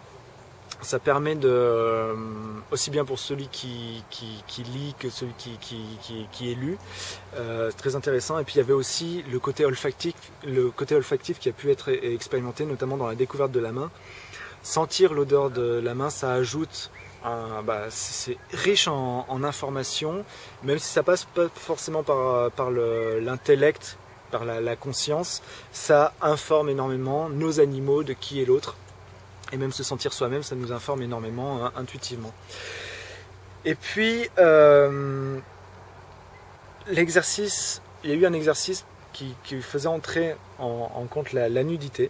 Ça permet de, euh, aussi bien pour celui qui, qui, qui lit que celui qui, qui, qui, qui est lu, euh, très intéressant. Et puis il y avait aussi le côté olfactif, le côté olfactif qui a pu être expérimenté, notamment dans la découverte de la main. Sentir l'odeur de la main, ça ajoute, un, bah, c'est riche en, en informations, même si ça passe pas forcément par, par l'intellect, par la, la conscience, ça informe énormément nos animaux de qui est l'autre. Et même se sentir soi-même, ça nous informe énormément hein, intuitivement. Et puis, euh, l'exercice, il y a eu un exercice qui, qui faisait entrer en, en compte la, la nudité.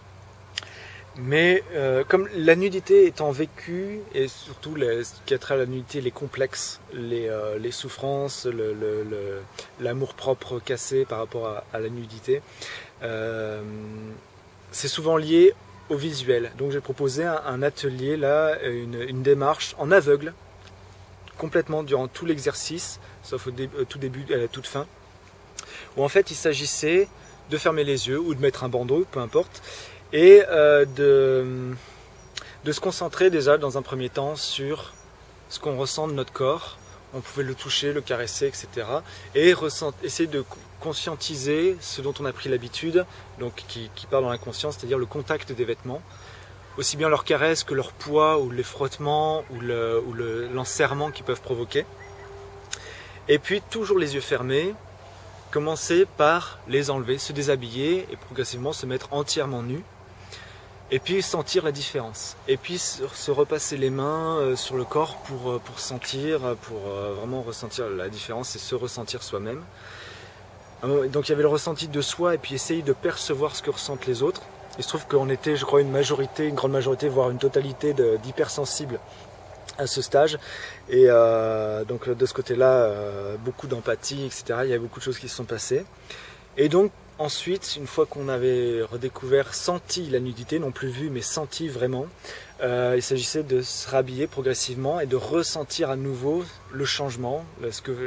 Mais euh, comme la nudité étant vécue, et surtout les, ce qui a trait à la nudité, les complexes, les, euh, les souffrances, l'amour-propre cassé par rapport à, à la nudité, euh, c'est souvent lié au visuel. Donc j'ai proposé un, un atelier là, une, une démarche en aveugle, complètement durant tout l'exercice, sauf au, dé, au tout début et à la toute fin, où en fait il s'agissait de fermer les yeux ou de mettre un bandeau, peu importe, et euh, de, de se concentrer déjà dans un premier temps sur ce qu'on ressent de notre corps. On pouvait le toucher, le caresser, et cetera. Et essayer de conscientiser ce dont on a pris l'habitude, donc qui, qui part dans l'inconscient, c'est-à-dire le contact des vêtements, aussi bien leur caresse que leur poids, ou les frottements, ou le, ou le, l'enserrement qu'ils peuvent provoquer. Et puis toujours les yeux fermés, commencer par les enlever, se déshabiller et progressivement se mettre entièrement nu. Et puis sentir la différence. Et puis se repasser les mains sur le corps pour, pour sentir, pour vraiment ressentir la différence et se ressentir soi-même. Donc il y avait le ressenti de soi et puis essayer de percevoir ce que ressentent les autres. Il se trouve qu'on était, je crois, une majorité, une grande majorité, voire une totalité d'hypersensibles à ce stage. Et euh, donc de ce côté-là, euh, beaucoup d'empathie, et cetera. Il y a beaucoup de choses qui se sont passées. Et donc ensuite, une fois qu'on avait redécouvert, senti la nudité, non plus vu, mais senti vraiment, euh, il s'agissait de se rhabiller progressivement et de ressentir à nouveau le changement, ce que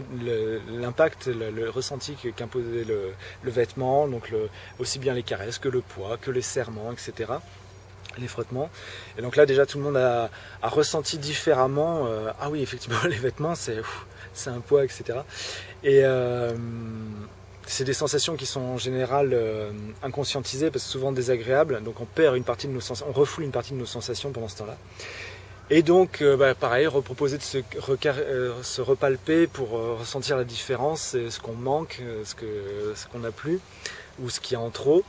le l'impact, le, le ressenti qu'imposait le, le vêtement, donc le, aussi bien les caresses que le poids, que les serrements, et cetera. Les frottements. Et donc là déjà tout le monde a, a ressenti différemment, euh, ah oui effectivement les vêtements c'est c'est un poids, et cetera. Et euh, c'est des sensations qui sont en général euh, inconscientisées parce que souvent désagréables, donc on perd une partie de nos sensations, on refoule une partie de nos sensations pendant ce temps-là. Et donc euh, bah, pareil, reproposer de se, euh, se repalper pour euh, ressentir la différence, ce qu'on manque, ce que ce qu'on n'a plus ou ce qu'il y a en trop.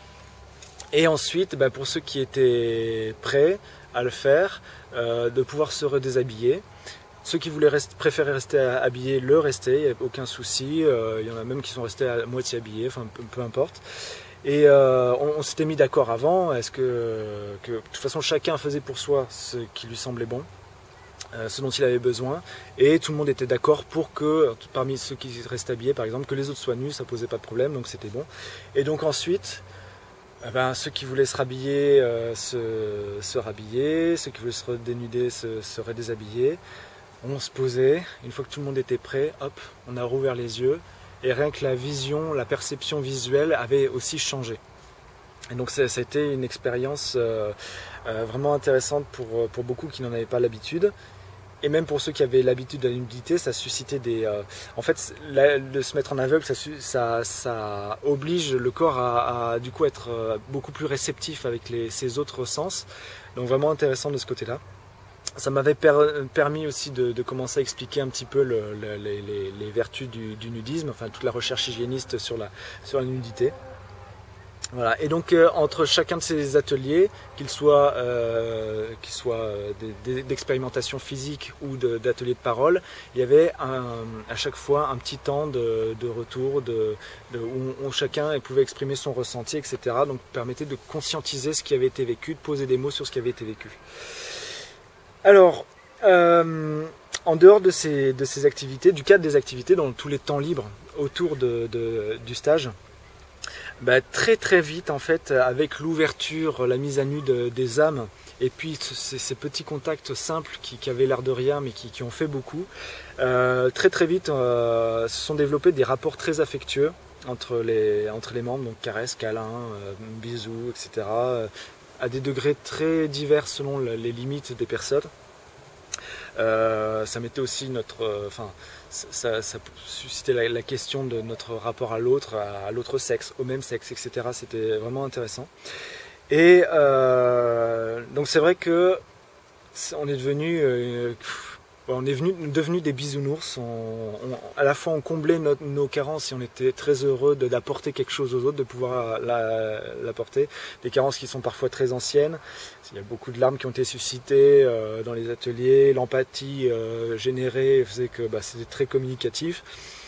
Et ensuite, bah, pour ceux qui étaient prêts à le faire, euh, de pouvoir se redéshabiller. Ceux qui voulaient rester, préférer rester habillés, le rester, il n'y a aucun souci. Euh, il y en a même qui sont restés à moitié habillés, enfin peu, peu importe. Et euh, on, on s'était mis d'accord avant, est-ce que, que de toute façon chacun faisait pour soi ce qui lui semblait bon, euh, ce dont il avait besoin, et tout le monde était d'accord pour que, parmi ceux qui restaient habillés par exemple, que les autres soient nus, ça posait pas de problème, donc c'était bon. Et donc ensuite, eh ben, ceux qui voulaient se rhabiller euh, se, se rhabillaient, ceux qui voulaient se dénuder se, se redéshabillaient. On se posait, une fois que tout le monde était prêt, hop, on a rouvert les yeux, et rien que la vision, la perception visuelle avait aussi changé. Et donc ça, ça a été une expérience euh, euh, vraiment intéressante pour, pour beaucoup qui n'en avaient pas l'habitude. Et même pour ceux qui avaient l'habitude de la nudité, ça suscitait des... Euh, en fait, la, de se mettre en aveugle, ça, ça, ça oblige le corps à, à du coup être euh, beaucoup plus réceptif avec les, ses autres sens. Donc vraiment intéressant de ce côté-là. Ça m'avait per, permis aussi de, de commencer à expliquer un petit peu le, le, les, les, les vertus du, du nudisme, enfin toute la recherche hygiéniste sur la, sur la nudité. Voilà. Et donc euh, entre chacun de ces ateliers, qu'ils soient, euh, qu'ils soient d'expérimentation physique ou d'ateliers de, de parole, il y avait un, à chaque fois un petit temps de, de retour de, de, où, où chacun pouvait exprimer son ressenti, et cetera. Donc permettait de conscientiser ce qui avait été vécu, de poser des mots sur ce qui avait été vécu. Alors, euh, en dehors de ces, de ces activités, du cadre des activités, dans tous les temps libres autour de, de, du stage, bah, très très vite en fait, avec l'ouverture, la mise à nu de, des âmes, et puis ces, ces petits contacts simples qui, qui avaient l'air de rien mais qui, qui ont fait beaucoup, euh, très très vite euh, se sont développés des rapports très affectueux entre les, entre les membres, donc caresses, câlins, euh, bisous, et cetera, euh, à des degrés très divers selon les limites des personnes. Euh, ça mettait aussi notre, euh, enfin, ça, ça suscitait la, la question de notre rapport à l'autre, à, à l'autre sexe, au même sexe, et cetera. C'était vraiment intéressant. Et euh, donc c'est vrai que est, on est devenu, euh, on est venu, devenu des bisounours. On, on, à la fois on comblait notre, nos carences et on était très heureux d'apporter quelque chose aux autres, de pouvoir l'apporter. La, des carences qui sont parfois très anciennes. Il y a beaucoup de larmes qui ont été suscitées euh, dans les ateliers, l'empathie euh, générée faisait que bah, c'était très communicatif.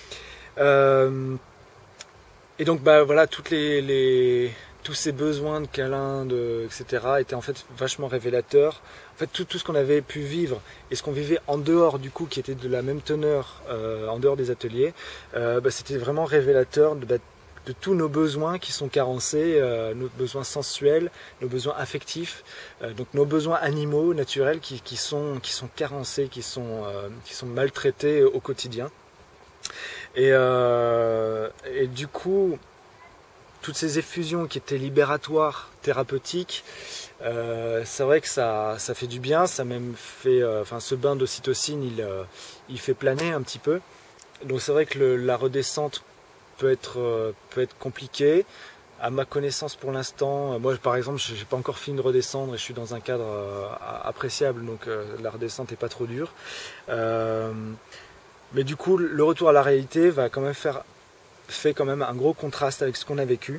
Euh, et donc bah, voilà, toutes les, les, tous ces besoins de câlins, de, et cetera étaient en fait vachement révélateurs. En fait tout, tout ce qu'on avait pu vivre et ce qu'on vivait en dehors du coup, qui était de la même teneur euh, en dehors des ateliers, euh, bah, c'était vraiment révélateur de, bah, de tous nos besoins qui sont carencés, euh, nos besoins sensuels, nos besoins affectifs, euh, donc nos besoins animaux, naturels, qui, qui, sont, qui sont carencés, qui sont, euh, qui sont maltraités au quotidien. Et, euh, et du coup, toutes ces effusions qui étaient libératoires, thérapeutiques, euh, c'est vrai que ça, ça fait du bien, ça même fait, euh, enfin ce bain d'ocytocine, il, euh, il fait planer un petit peu. Donc c'est vrai que le, la redescente peut être, euh, peut être compliqué. À ma connaissance pour l'instant, euh, moi par exemple, je n'ai pas encore fini de redescendre et je suis dans un cadre euh, appréciable, donc euh, la redescente n'est pas trop dure. Euh, mais du coup, le retour à la réalité va quand même faire, fait quand même un gros contraste avec ce qu'on a vécu.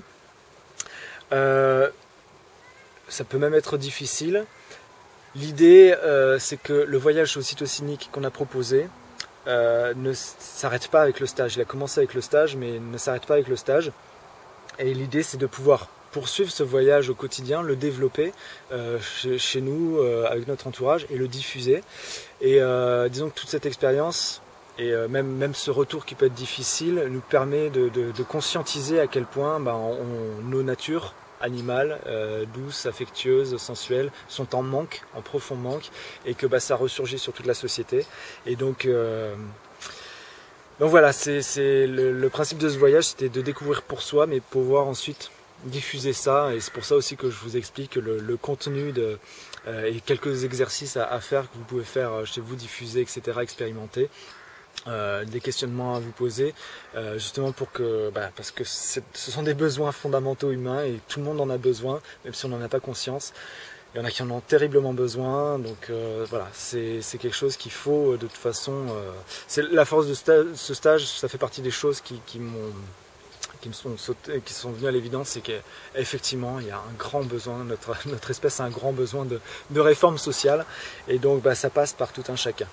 Euh, ça peut même être difficile. L'idée, euh, c'est que le voyage ocytocinique qu'on a proposé, Euh, ne s'arrête pas avec le stage. Il a commencé avec le stage, mais ne s'arrête pas avec le stage. Et l'idée, c'est de pouvoir poursuivre ce voyage au quotidien, le développer euh, chez, chez nous, euh, avec notre entourage, et le diffuser. Et euh, disons que toute cette expérience, et euh, même, même ce retour qui peut être difficile, nous permet de, de, de conscientiser à quel point ben, on, nos natures animales, euh, douces, affectueuses, sensuelles, sont en manque, en profond manque, et que bah, ça ressurgit sur toute la société. Et donc, euh, donc voilà, c'est le, le principe de ce voyage, c'était de découvrir pour soi, mais pouvoir ensuite diffuser ça. Et c'est pour ça aussi que je vous explique le, le contenu de, euh, et quelques exercices à, à faire que vous pouvez faire chez vous, diffuser, et cetera, expérimenter. Euh, des questionnements à vous poser, euh, justement pour que, bah, parce que ce sont des besoins fondamentaux humains et tout le monde en a besoin, même si on n'en a pas conscience. Il y en a qui en ont terriblement besoin, donc euh, voilà, c'est quelque chose qu'il faut de toute façon. Euh, c'est la force de sta ce stage, ça fait partie des choses qui, qui m'ont qui me sont sautés, qui sont venues à l'évidence, c'est qu'effectivement il y a un grand besoin, notre, notre espèce a un grand besoin de, de réforme sociale, et donc bah, ça passe par tout un chacun.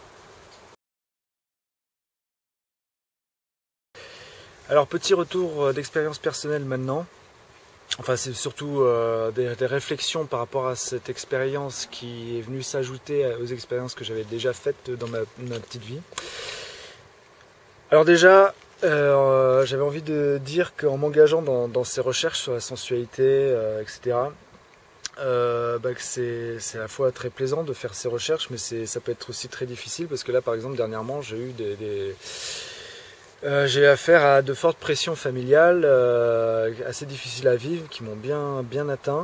Alors, petit retour d'expérience personnelle maintenant. Enfin, c'est surtout euh, des, des réflexions par rapport à cette expérience qui est venue s'ajouter aux expériences que j'avais déjà faites dans ma, ma petite vie. Alors déjà, euh, j'avais envie de dire qu'en m'engageant dans, dans ces recherches sur la sensualité, euh, et cetera, euh, bah, que c'est à la fois très plaisant de faire ces recherches, mais ça peut être aussi très difficile, parce que là, par exemple, dernièrement, j'ai eu des... des Euh, j'ai affaire à de fortes pressions familiales, euh, assez difficiles à vivre, qui m'ont bien, bien atteint,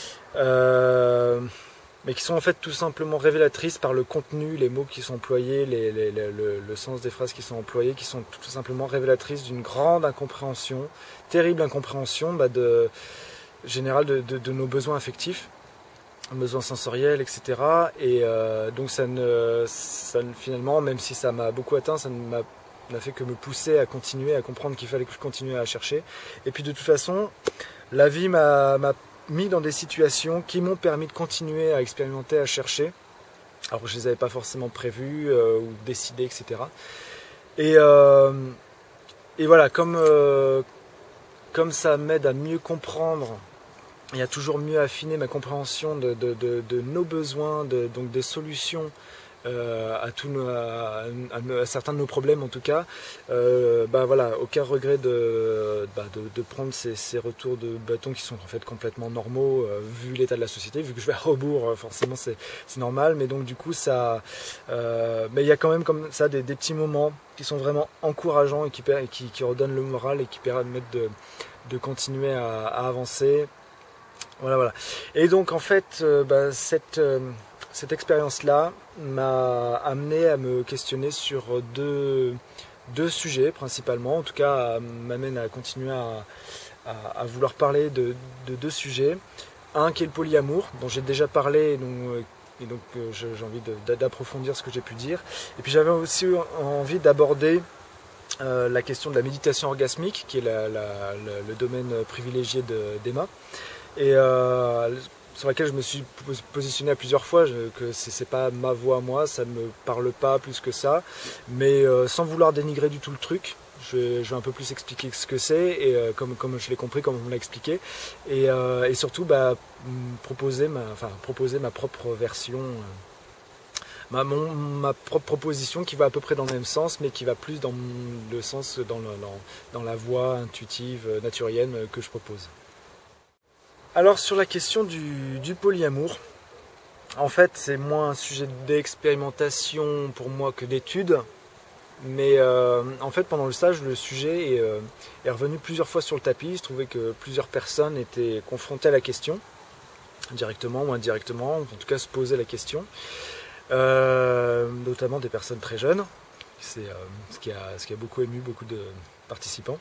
euh, mais qui sont en fait tout simplement révélatrices par le contenu, les mots qui sont employés, les, les, les, le, le sens des phrases qui sont employées, qui sont tout simplement révélatrices d'une grande incompréhension, terrible incompréhension bah, de, générale de, de, de nos besoins affectifs, besoins sensoriels, et cetera. Et euh, donc ça ne, ça ne, finalement, même si ça m'a beaucoup atteint, ça ne m'a n'a fait que me pousser à continuer, à comprendre qu'il fallait que je continue à chercher. Et puis de toute façon, la vie m'a mis dans des situations qui m'ont permis de continuer à expérimenter, à chercher, alors que je ne les avais pas forcément prévues euh, ou décidées, et cetera. Et, euh, et voilà, comme, euh, comme ça m'aide à mieux comprendre et à toujours mieux affiner ma compréhension de, de, de, de nos besoins, de, donc des solutions, Euh, à, tout nos, à, à, à certains de nos problèmes en tout cas, euh, bah voilà, aucun regret de, bah de, de prendre ces, ces retours de bâton qui sont en fait complètement normaux euh, vu l'état de la société, vu que je vais à rebours, forcément c'est normal, mais donc du coup ça, euh, mais il y a quand même comme ça des, des petits moments qui sont vraiment encourageants et qui, qui, qui redonnent le moral et qui permettent de, de continuer à, à avancer. Voilà, voilà. Et donc en fait, euh, bah, cette euh, Cette expérience-là m'a amené à me questionner sur deux, deux sujets principalement, en tout cas m'amène à continuer à, à, à vouloir parler de, de deux sujets. Un qui est le polyamour, dont j'ai déjà parlé, et donc, et donc j'ai envie d'approfondir ce que j'ai pu dire. Et puis j'avais aussi envie d'aborder euh, la question de la méditation orgasmique, qui est la, la, la, le domaine privilégié d'Emma. Et euh, sur laquelle je me suis positionné à plusieurs fois, je, que c'est pas ma voix à moi, ça ne me parle pas plus que ça, mais euh, sans vouloir dénigrer du tout le truc, je vais, je vais un peu plus expliquer ce que c'est, et euh, comme, comme je l'ai compris, comme on me l'a expliqué, et, euh, et surtout bah, proposer, ma, enfin, proposer ma propre version, euh, ma, mon, ma propre proposition qui va à peu près dans le même sens, mais qui va plus dans le sens, dans, le, dans, dans la voie intuitive, naturelle que je propose. Alors sur la question du, du polyamour, en fait c'est moins un sujet d'expérimentation pour moi que d'étude, mais euh, en fait pendant le stage le sujet est, euh, est revenu plusieurs fois sur le tapis. Je trouvais que plusieurs personnes étaient confrontées à la question, directement ou indirectement, en tout cas se posaient la question, euh, notamment des personnes très jeunes, c'est euh, ce, qui a, ce qui a beaucoup ému beaucoup de participants.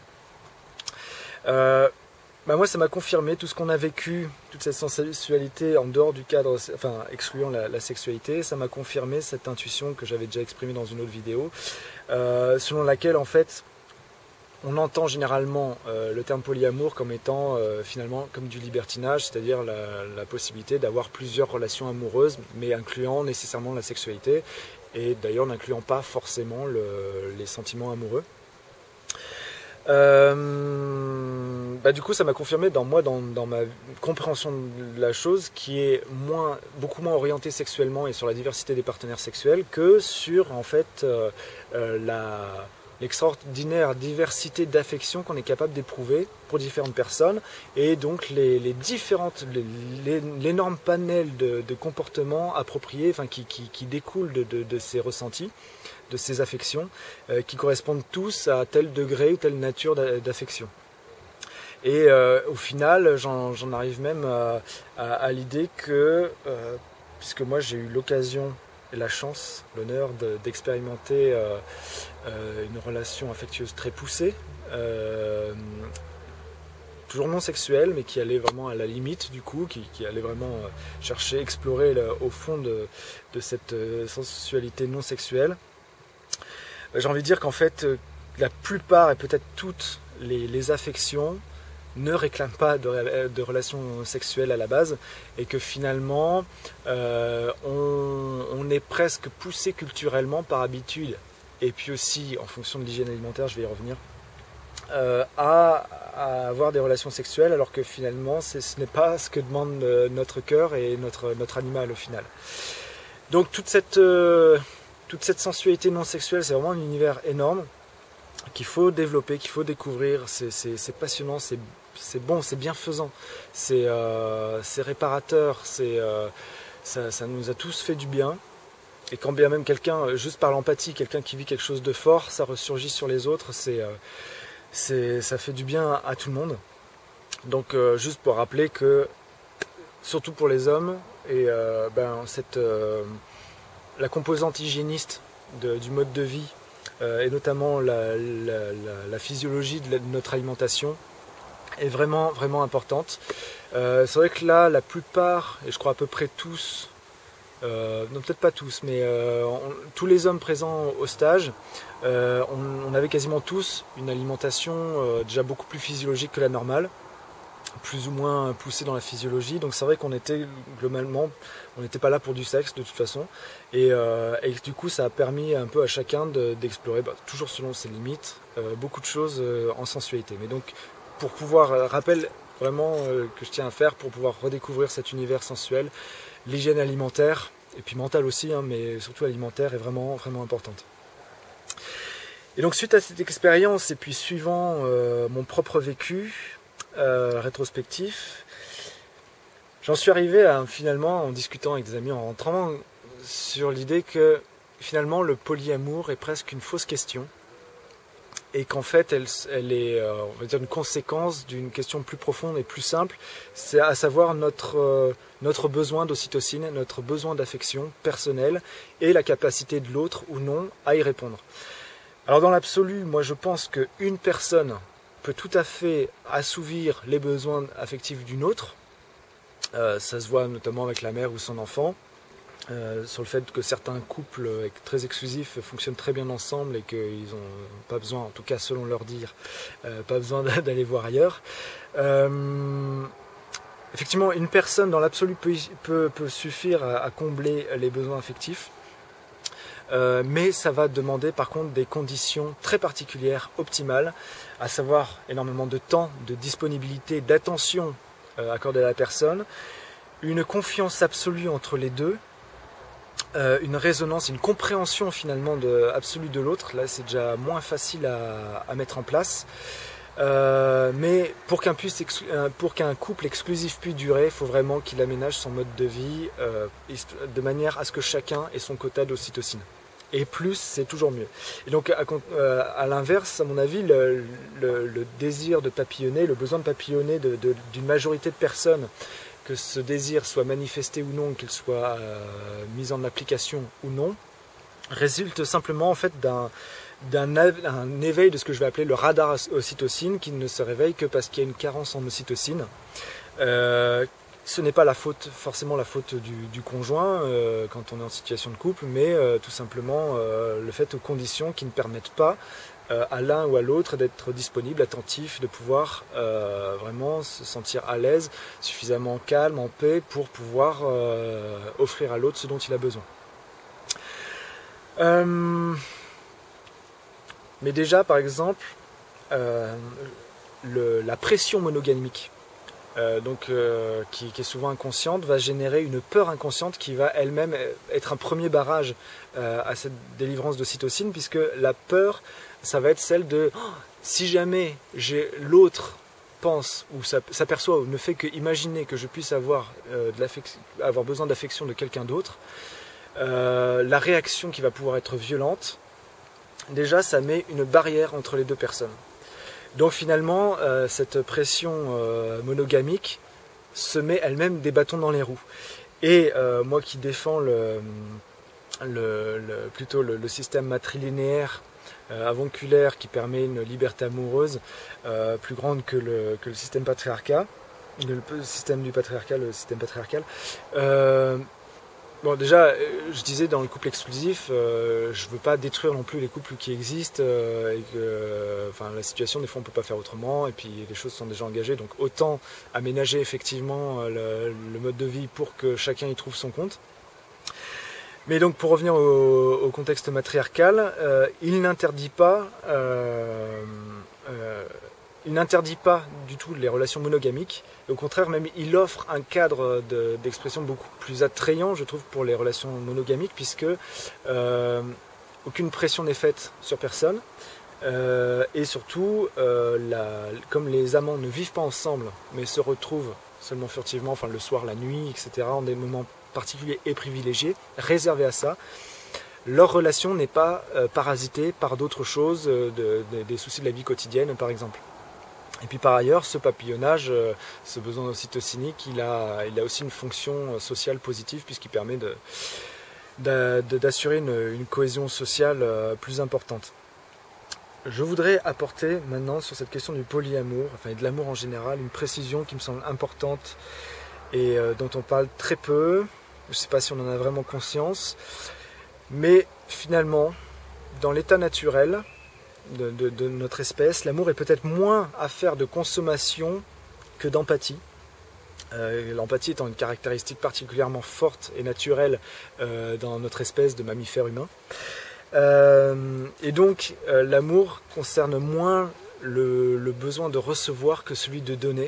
Euh, Bah moi ça m'a confirmé tout ce qu'on a vécu, toute cette sensualité en dehors du cadre, enfin excluant la, la sexualité, ça m'a confirmé cette intuition que j'avais déjà exprimée dans une autre vidéo, euh, selon laquelle en fait on entend généralement euh, le terme polyamour comme étant euh, finalement comme du libertinage, c'est-à-dire la, la possibilité d'avoir plusieurs relations amoureuses, mais incluant nécessairement la sexualité, et d'ailleurs n'incluant pas forcément le, les sentiments amoureux. Euh, bah, du coup, ça m'a confirmé dans moi, dans, dans ma compréhension de la chose, qui est moins, beaucoup moins orientée sexuellement et sur la diversité des partenaires sexuels que sur en fait euh, euh, la l'extraordinaire diversité d'affections qu'on est capable d'éprouver pour différentes personnes, et donc les, les différentes, l'énorme panel de, de comportements appropriés, enfin qui, qui, qui découlent de, de, de ces ressentis, de ces affections, euh, qui correspondent tous à tel degré ou telle nature d'affection. Et euh, au final, j'en arrive même à, à, à l'idée que, euh, puisque moi j'ai eu l'occasion et la chance, l'honneur d'expérimenter de, euh, euh, une relation affectueuse très poussée, euh, toujours non sexuelle, mais qui allait vraiment à la limite du coup, qui, qui allait vraiment chercher, explorer le, au fond de, de cette euh, sensualité non sexuelle. J'ai envie de dire qu'en fait, la plupart et peut-être toutes les, les affections ne réclament pas de, de relations sexuelles à la base, et que finalement euh, on, on est presque poussé culturellement par habitude, et puis aussi en fonction de l'hygiène alimentaire, je vais y revenir, euh, à, à avoir des relations sexuelles, alors que finalement ce n'est pas ce que demande notre cœur et notre, notre animal au final. Donc toute cette, euh, toute cette sensualité non sexuelle, c'est vraiment un univers énorme qu'il faut développer, qu'il faut découvrir. C'est passionnant, c'est c'est bon, c'est bienfaisant, c'est euh, réparateur, euh, ça, ça nous a tous fait du bien. Et quand bien même quelqu'un, juste par l'empathie, quelqu'un qui vit quelque chose de fort, ça ressurgit sur les autres, c'est euh, ça fait du bien à tout le monde. Donc euh, juste pour rappeler que, surtout pour les hommes, et euh, ben, cette, euh, la composante hygiéniste de, du mode de vie, euh, et notamment la, la, la, la physiologie de, la, de notre alimentation, est vraiment vraiment importante. Euh, c'est vrai que là, la plupart, et je crois à peu près tous, euh, non peut-être pas tous, mais euh, on, tous les hommes présents au stage, euh, on, on avait quasiment tous une alimentation euh, déjà beaucoup plus physiologique que la normale, plus ou moins poussée dans la physiologie. Donc c'est vrai qu'on était globalement, on n'était pas là pour du sexe de toute façon, et, euh, et du coup ça a permis un peu à chacun d'explorer, de, bah, toujours selon ses limites, euh, beaucoup de choses euh, en sensualité. Mais donc pour pouvoir, euh, rappel vraiment euh, que je tiens à faire pour pouvoir redécouvrir cet univers sensuel, l'hygiène alimentaire, et puis mentale aussi, hein, mais surtout alimentaire, est vraiment, vraiment importante. Et donc suite à cette expérience, et puis suivant euh, mon propre vécu euh, rétrospectif, j'en suis arrivé à, finalement, en discutant avec des amis, en rentrant sur l'idée que finalement le polyamour est presque une fausse question, et qu'en fait elle, elle est euh, on va dire une conséquence d'une question plus profonde et plus simple, c'est à savoir notre, euh, notre besoin d'ocytocine, notre besoin d'affection personnelle, et la capacité de l'autre ou non à y répondre. Alors dans l'absolu, moi je pense qu'une personne peut tout à fait assouvir les besoins affectifs d'une autre, euh, ça se voit notamment avec la mère ou son enfant, Euh, sur le fait que certains couples très exclusifs fonctionnent très bien ensemble et qu'ils n'ont pas besoin, en tout cas selon leur dire, euh, pas besoin d'aller voir ailleurs. Euh, effectivement, une personne dans l'absolu peut, peut, peut suffire à, à combler les besoins affectifs, euh, mais ça va demander par contre des conditions très particulières, optimales, à savoir énormément de temps, de disponibilité, d'attention euh, accordée à la personne, une confiance absolue entre les deux, Euh, une résonance, une compréhension finalement de, absolue de l'autre. Là c'est déjà moins facile à, à mettre en place, euh, mais pour qu'un qu'un couple exclusif puisse durer, il faut vraiment qu'il aménage son mode de vie euh, de manière à ce que chacun ait son quota d'ocytocine, et plus c'est toujours mieux. Et donc à, euh, à l'inverse, à mon avis, le, le, le désir de papillonner, le besoin de papillonner de, de, d'une majorité de personnes, que ce désir soit manifesté ou non, qu'il soit euh, mis en application ou non, résulte simplement en fait d'un d'un éveil de ce que je vais appeler le radar ocytocine, qui ne se réveille que parce qu'il y a une carence en ocytocine. Euh, ce n'est pas la faute, forcément la faute du, du conjoint euh, quand on est en situation de couple, mais euh, tout simplement euh, le fait aux conditions qui ne permettent pas Euh, à l'un ou à l'autre d'être disponible, attentif, de pouvoir euh, vraiment se sentir à l'aise, suffisamment calme, en paix, pour pouvoir euh, offrir à l'autre ce dont il a besoin. Euh, mais déjà, par exemple, euh, le, la pression monogamique, euh, donc, euh, qui, qui est souvent inconsciente, va générer une peur inconsciente qui va elle-même être un premier barrage euh, à cette délivrance d'ocytocine, puisque la peur, ça va être celle de oh, si jamais j'ai l'autre pense ou s'aperçoit ou ne fait que imaginer que je puisse avoir, euh, de avoir besoin d'affection de quelqu'un d'autre, euh, la réaction qui va pouvoir être violente, déjà ça met une barrière entre les deux personnes. Donc finalement, euh, cette pression euh, monogamique se met elle-même des bâtons dans les roues. Et euh, moi qui défends le, le, le, plutôt le, le système matrilinéaire, euh, avonculaire, qui permet une liberté amoureuse euh, plus grande que le, que le système patriarcat, le, le système du patriarcat, le système patriarcal, euh, bon, déjà, je disais dans le couple exclusif, euh, je ne veux pas détruire non plus les couples qui existent, euh, et que, euh, enfin, la situation, des fois, on ne peut pas faire autrement, et puis les choses sont déjà engagées, donc autant aménager effectivement le, le mode de vie pour que chacun y trouve son compte. Mais donc, pour revenir au, au contexte matriarcal, euh, il n'interdit pas, euh, euh, il n'interdit pas du tout les relations monogamiques. Et au contraire, même, il offre un cadre d'expression de, beaucoup plus attrayant, je trouve, pour les relations monogamiques, puisque euh, aucune pression n'est faite sur personne. Euh, et surtout, euh, la, comme les amants ne vivent pas ensemble, mais se retrouvent seulement furtivement, enfin le soir, la nuit, et cetera, en des moments particuliers et privilégiés, réservés à ça, leur relation n'est pas euh, parasitée par d'autres choses, euh, de, de, des soucis de la vie quotidienne, par exemple. Et puis par ailleurs, ce papillonnage, ce besoin ocytocinique, il a, il a aussi une fonction sociale positive puisqu'il permet d'assurer une, une cohésion sociale plus importante. Je voudrais apporter maintenant sur cette question du polyamour, enfin de l'amour en général, une précision qui me semble importante et dont on parle très peu. Je ne sais pas si on en a vraiment conscience, mais finalement, dans l'état naturel, De, de, de notre espèce, l'amour est peut-être moins affaire de consommation que d'empathie. Euh, L'empathie étant une caractéristique particulièrement forte et naturelle euh, dans notre espèce de mammifères humains. Euh, et donc, euh, l'amour concerne moins le, le besoin de recevoir que celui de donner,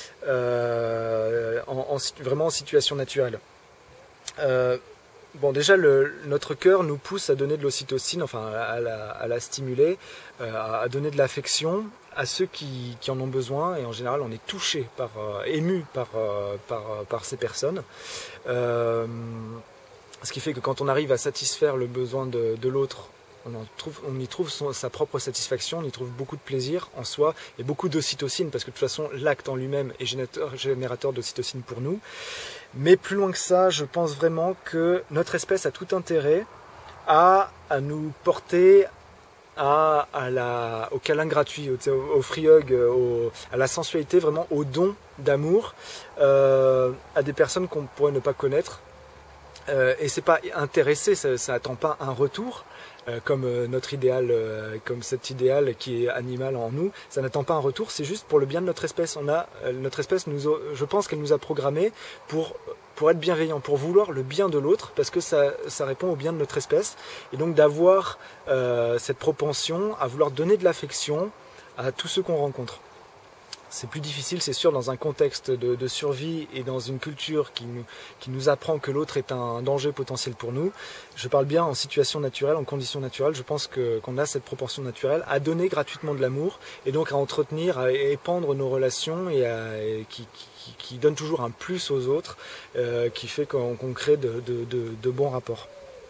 euh, en, en, vraiment en situation naturelle. Euh, Bon, déjà, le, notre cœur nous pousse à donner de l'ocytocine, enfin à la, à la stimuler, euh, à donner de l'affection à ceux qui, qui en ont besoin. Et en général, on est touché, par, euh, ému par, euh, par, par ces personnes. Euh, ce qui fait que quand on arrive à satisfaire le besoin de, de l'autre, on, on y trouve son, sa propre satisfaction, on y trouve beaucoup de plaisir en soi et beaucoup d'ocytocine, parce que de toute façon, l'acte en lui-même est générateur, générateur d'ocytocine pour nous. Mais plus loin que ça, je pense vraiment que notre espèce a tout intérêt à, à nous porter à, à la, au câlin gratuit, au, au free hug, au, à la sensualité, vraiment au don d'amour euh, à des personnes qu'on pourrait ne pas connaître. Euh, et c'est pas intéressé, ça n'attend pas un retour. Euh, comme euh, notre idéal, euh, comme cet idéal qui est animal en nous, ça n'attend pas un retour, c'est juste pour le bien de notre espèce. On a, euh, notre espèce, nous a, je pense qu'elle nous a programmés pour, pour être bienveillant, pour vouloir le bien de l'autre, parce que ça, ça répond au bien de notre espèce. Et donc d'avoir euh, cette propension à vouloir donner de l'affection à tous ceux qu'on rencontre. C'est plus difficile, c'est sûr, dans un contexte de, de survie et dans une culture qui nous, qui nous apprend que l'autre est un danger potentiel pour nous. Je parle bien en situation naturelle, en conditions naturelles. Je pense que, qu'on a cette proportion naturelle à donner gratuitement de l'amour et donc à entretenir, à épandre nos relations et, à, et qui, qui, qui donne toujours un plus aux autres, euh, qui fait qu'on, qu'on crée de, de, de, de bons rapports.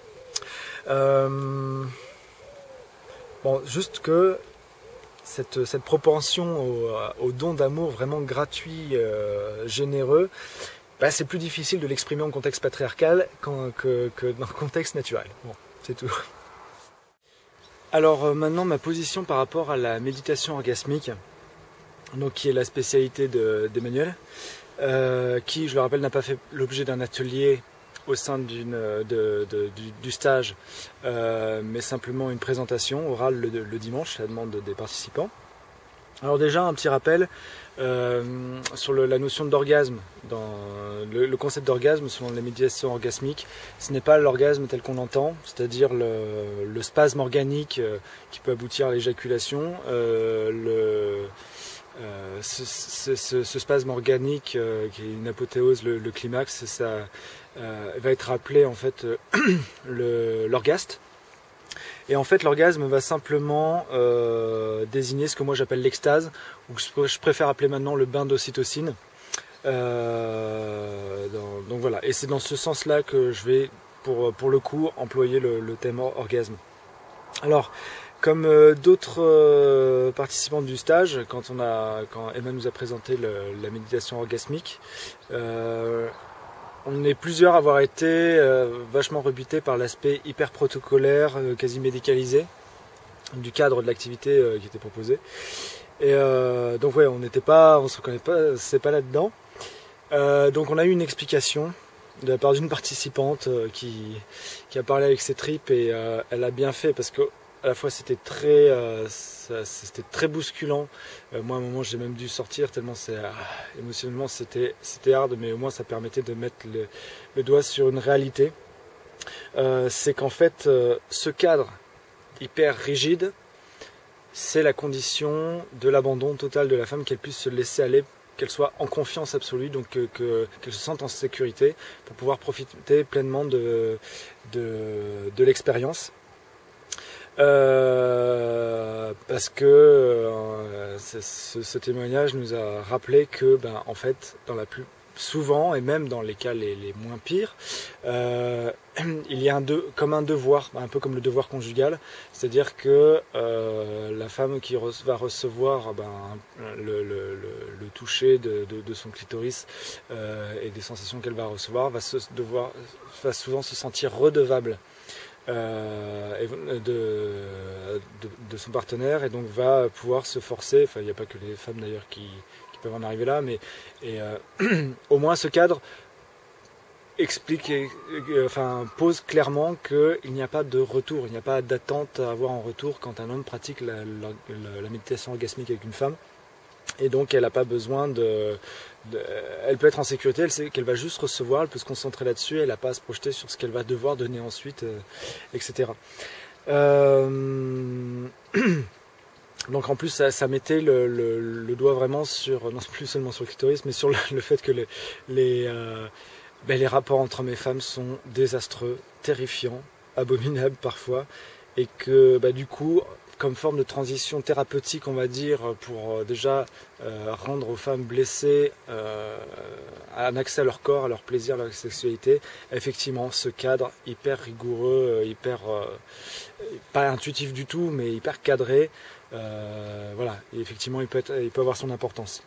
Euh, bon, juste que Cette, cette propension au, au don d'amour vraiment gratuit, euh, généreux, bah, c'est plus difficile de l'exprimer en contexte patriarcal qu'en, que, que dans le contexte naturel. Bon, c'est tout. Alors euh, maintenant, ma position par rapport à la méditation orgasmique, donc, qui est la spécialité de, d'Emmanuel, euh, qui, je le rappelle, n'a pas fait l'objet d'un atelier au sein d'une, de, de, du, du stage, euh, mais simplement une présentation orale le, le dimanche à la demande des participants. Alors déjà, un petit rappel euh, sur le, la notion d'orgasme. Dans le, le concept d'orgasme, selon les méditations orgasmiques, ce n'est pas l'orgasme tel qu'on l'entend, c'est-à-dire le, le spasme organique euh, qui peut aboutir à l'éjaculation, euh, le... Euh, ce, ce, ce, ce spasme organique euh, qui est une apothéose, le, le climax, ça euh, va être appelé en fait euh, l'orgaste. Et en fait l'orgasme va simplement euh, désigner ce que moi j'appelle l'extase, ou que je préfère appeler maintenant le bain d'ocytocine. Euh, dans, donc voilà, et c'est dans ce sens-là que je vais pour, pour le coup employer le, le thème orgasme. Alors, comme euh, d'autres euh, participants du stage, quand, on a, quand Emma nous a présenté le, la méditation orgasmique, euh, on est plusieurs à avoir été euh, vachement rebutés par l'aspect hyper protocolaire, euh, quasi médicalisé du cadre de l'activité euh, qui était proposée. Et euh, donc ouais, on n'était pas, on se reconnaît pas, c'est pas là-dedans. Euh, donc on a eu une explication de la part d'une participante euh, qui, qui a parlé avec ses tripes, et euh, elle a bien fait, parce que à la fois c'était très, euh, c'était très bousculant. Euh, moi à un moment j'ai même dû sortir tellement c'est euh, émotionnellement c'était c'était hard, mais au moins ça permettait de mettre le, le doigt sur une réalité. Euh, c'est qu'en fait euh, ce cadre hyper rigide, c'est la condition de l'abandon total de la femme, qu'elle puisse se laisser aller, qu'elle soit en confiance absolue, donc que, que, qu'elle se sente en sécurité pour pouvoir profiter pleinement de, de, de l'expérience. Euh, parce que euh, ce, ce témoignage nous a rappelé que, ben, en fait, dans la plus souvent, et même dans les cas les, les moins pires, euh, il y a un de, comme un devoir, un peu comme le devoir conjugal, c'est-à-dire que euh, la femme qui re, va recevoir ben, le, le, le, le toucher de, de, de son clitoris euh, et des sensations qu'elle va recevoir, va, se devoir, va souvent se sentir redevable euh, de, de, de son partenaire, et donc va pouvoir se forcer, enfin il n'y a pas que les femmes d'ailleurs qui peuvent en arriver là, mais et, euh, au moins ce cadre explique, et, et, enfin pose clairement qu'il n'y a pas de retour, il n'y a pas d'attente à avoir en retour quand un homme pratique la, la, la méditation orgasmique avec une femme, et donc elle n'a pas besoin de, de, elle peut être en sécurité, elle sait qu'elle va juste recevoir, elle peut se concentrer là-dessus, elle n'a pas à se projeter sur ce qu'elle va devoir donner ensuite, euh, et cetera. Euh... Donc en plus ça, ça mettait le, le, le doigt vraiment sur, non plus seulement sur le clitoris, mais sur le, le fait que les, les, euh, ben les rapports entre hommes et femmes sont désastreux, terrifiants, abominables parfois, et que ben, du coup, comme forme de transition thérapeutique, on va dire, pour euh, déjà euh, rendre aux femmes blessées euh, un accès à leur corps, à leur plaisir, à leur sexualité, effectivement ce cadre hyper rigoureux, hyper, euh, pas intuitif du tout, mais hyper cadré, Euh, voilà, et effectivement il peut, être, il peut avoir son importance.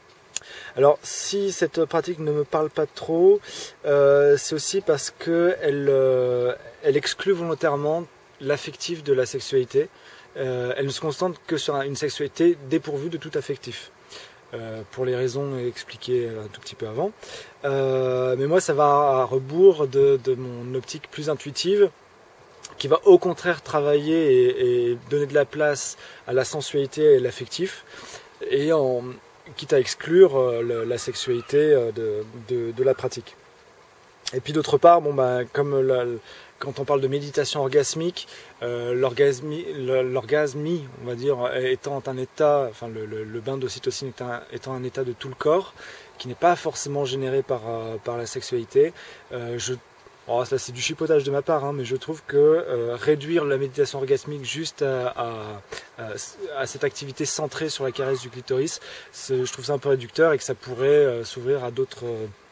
Alors si cette pratique ne me parle pas trop, euh, c'est aussi parce qu'elle euh, elle exclut volontairement l'affectif de la sexualité. Euh, elle ne se concentre que sur une sexualité dépourvue de tout affectif, euh, pour les raisons expliquées un tout petit peu avant. Euh, mais moi ça va à rebours de, de mon optique plus intuitive, qui va au contraire travailler et, et donner de la place à la sensualité et l'affectif, et en, quitte à exclure le, la sexualité de, de, de la pratique. Et puis d'autre part, bon, ben, comme la, quand on parle de méditation orgasmique, euh, l'orgasmie, l'orgasmie, on va dire, étant un état, enfin le, le, le bain d'ocytocine étant, étant un état de tout le corps, qui n'est pas forcément généré par, par la sexualité, euh, je Oh, ça c'est du chipotage de ma part, hein, mais je trouve que euh, réduire la méditation orgasmique juste à, à, à, à cette activité centrée sur la caresse du clitoris, je trouve ça un peu réducteur, et que ça pourrait euh, s'ouvrir à d'autres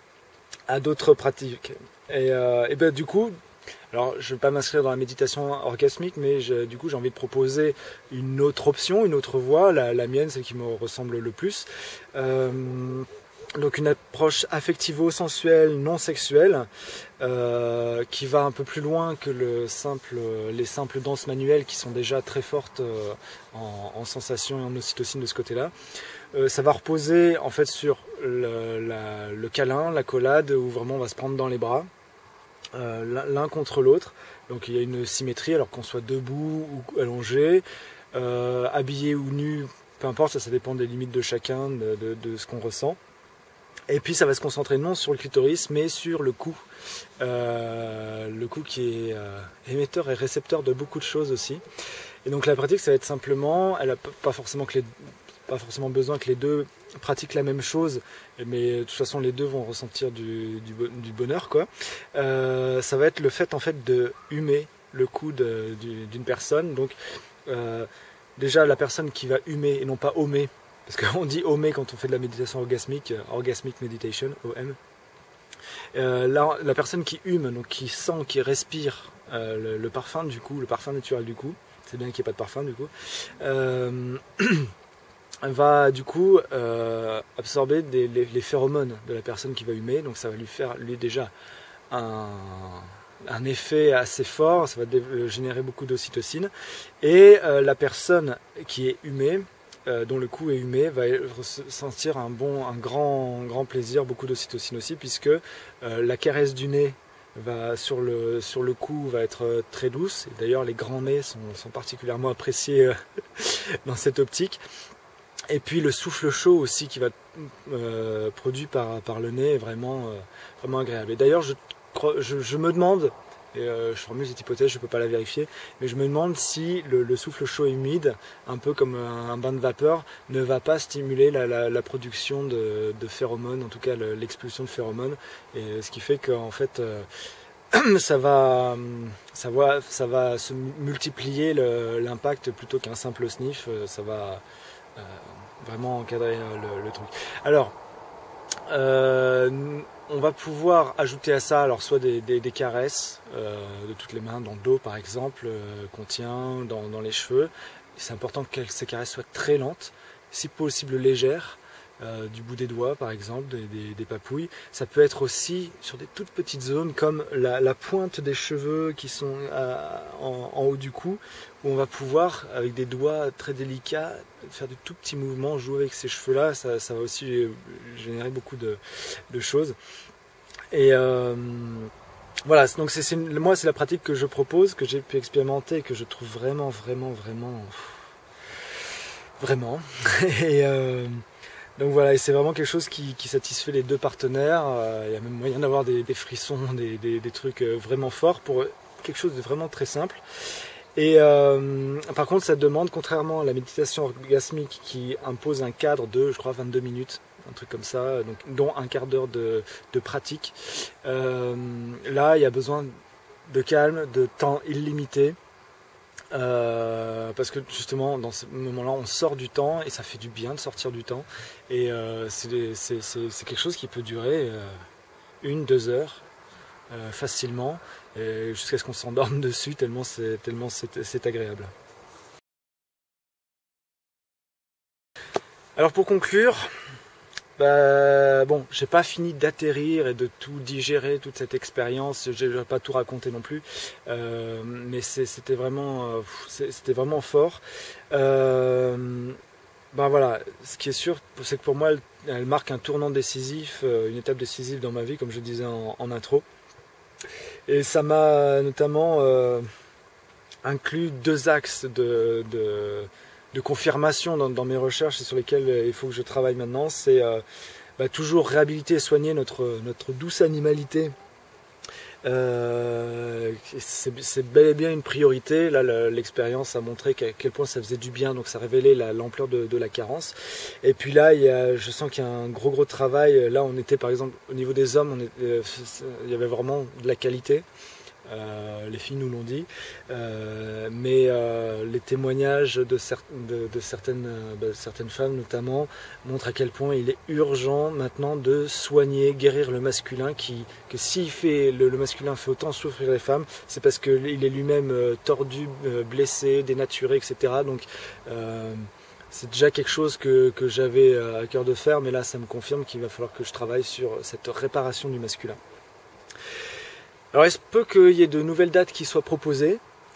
à d'autres pratiques. Et, euh, et ben du coup, alors je ne vais pas m'inscrire dans la méditation orgasmique, mais je, du coup j'ai envie de proposer une autre option, une autre voie, la, la mienne, celle qui me ressemble le plus. Euh, Donc une approche affectivo-sensuelle, non sexuelle, euh, qui va un peu plus loin que le simple, les simples danses manuelles qui sont déjà très fortes euh, en, en sensation et en ocytocine de ce côté-là. Euh, ça va reposer en fait sur le, la, le câlin, la collade, où vraiment on va se prendre dans les bras, euh, l'un contre l'autre. Donc il y a une symétrie, alors qu'on soit debout ou allongé, euh, habillé ou nu, peu importe, ça, ça dépend des limites de chacun, de, de, de ce qu'on ressent. Et puis ça va se concentrer non sur le clitoris, mais sur le cou. Euh, le cou qui est euh, émetteur et récepteur de beaucoup de choses aussi. Et donc la pratique, ça va être simplement, elle n'a pas forcément que les, pas forcément besoin que les deux pratiquent la même chose, mais de toute façon les deux vont ressentir du, du, du bonheur, quoi. Euh, ça va être le fait en fait de humer le cou d'une personne. Donc euh, déjà la personne qui va humer et non pas homer, parce qu'on dit homer quand on fait de la méditation orgasmique, orgasmic meditation, O M. Euh, là, la personne qui hume, donc qui sent, qui respire euh, le, le parfum du cou, le parfum naturel du cou, c'est bien qu'il n'y ait pas de parfum du coup, euh, va du coup euh, absorber des, les, les phéromones de la personne qui va humer, donc ça va lui faire lui déjà un, un effet assez fort, ça va générer beaucoup d'ocytocine, et euh, la personne qui est humée, Euh, dont le cou est humé, va ressentir un bon, un grand, grand plaisir, beaucoup d'ocytocine aussi, puisque euh, la caresse du nez va sur le sur le cou va être euh, très douce. Et d'ailleurs, les grands nez sont, sont particulièrement appréciés euh, dans cette optique. Et puis le souffle chaud aussi qui va euh, produit par par le nez est vraiment euh, vraiment agréable. Et d'ailleurs, je, je je me demande. Et euh, je formule cette hypothèse, je ne peux pas la vérifier, mais je me demande si le, le souffle chaud et humide, un peu comme un, un bain de vapeur, ne va pas stimuler la, la, la production de, de phéromones, en tout cas l'expulsion de phéromones, et ce qui fait qu'en fait euh, ça, va, ça, va, ça va se multiplier l'impact plutôt qu'un simple sniff, ça va euh, vraiment encadrer le, le truc. Alors, euh, on va pouvoir ajouter à ça alors soit des, des, des caresses euh, de toutes les mains, dans le dos par exemple, euh, qu'on tient, dans, dans les cheveux. C'est important que ces caresses soient très lentes, si possible légères, euh, du bout des doigts par exemple, des, des, des papouilles. Ça peut être aussi sur des toutes petites zones comme la, la pointe des cheveux qui sont à, en, en haut du cou, où on va pouvoir, avec des doigts très délicats, faire de tout petits mouvements, jouer avec ces cheveux-là. Ça, ça va aussi générer beaucoup de, de choses. Et euh, voilà, donc c'est, c'est, moi c'est la pratique que je propose, que j'ai pu expérimenter, que je trouve vraiment, vraiment, vraiment, vraiment. Et euh, donc voilà, et c'est vraiment quelque chose qui, qui satisfait les deux partenaires. Euh, il y a même moyen d'avoir des, des frissons, des, des, des trucs vraiment forts pour quelque chose de vraiment très simple. Et euh, par contre, ça demande, contrairement à la méditation orgasmique qui impose un cadre de, je crois, vingt-deux minutes, un truc comme ça, donc, dont un quart d'heure de, de pratique. Euh, là, il y a besoin de calme, de temps illimité, euh, parce que justement, dans ce moment-là, on sort du temps et ça fait du bien de sortir du temps. Et euh, c'est quelque chose qui peut durer euh, une, deux heures. Euh, facilement, jusqu'à ce qu'on s'endorme dessus, tellement c'est tellement c'est agréable. Alors pour conclure, bah, bon, j'ai pas fini d'atterrir et de tout digérer, toute cette expérience, je vais pas tout raconter non plus, euh, mais c'était vraiment, euh, c'était vraiment fort. Euh, Ben voilà, ce qui est sûr, c'est que pour moi, elle, elle marque un tournant décisif, une étape décisive dans ma vie, comme je disais en, en intro. Et ça m'a notamment euh, inclus deux axes de, de, de confirmation dans, dans mes recherches et sur lesquels il faut que je travaille maintenant. C'est euh, bah, toujours réhabiliter et soigner notre, notre douce animalité. Euh, c'est bel et bien une priorité. Là, l'expérience a montré à quel point ça faisait du bien, donc ça révélait l'ampleur de, de la carence. Et puis là, il y a, je sens qu'il y a un gros gros travail. Là, on était par exemple au niveau des hommes, on était, il y avait vraiment de la qualité. Euh, les filles nous l'ont dit, euh, mais euh, les témoignages de, cer de, de certaines, de certaines femmes notamment montrent à quel point il est urgent maintenant de soigner, guérir le masculin, qui, que s'il fait, le, le masculin fait autant souffrir les femmes, c'est parce qu'il est lui-même euh, tordu, euh, blessé, dénaturé, et cetera. Donc euh, c'est déjà quelque chose que, que j'avais à cœur de faire, mais là ça me confirme qu'il va falloir que je travaille sur cette réparation du masculin. Alors il se peut qu'il y ait de nouvelles dates qui soient proposées.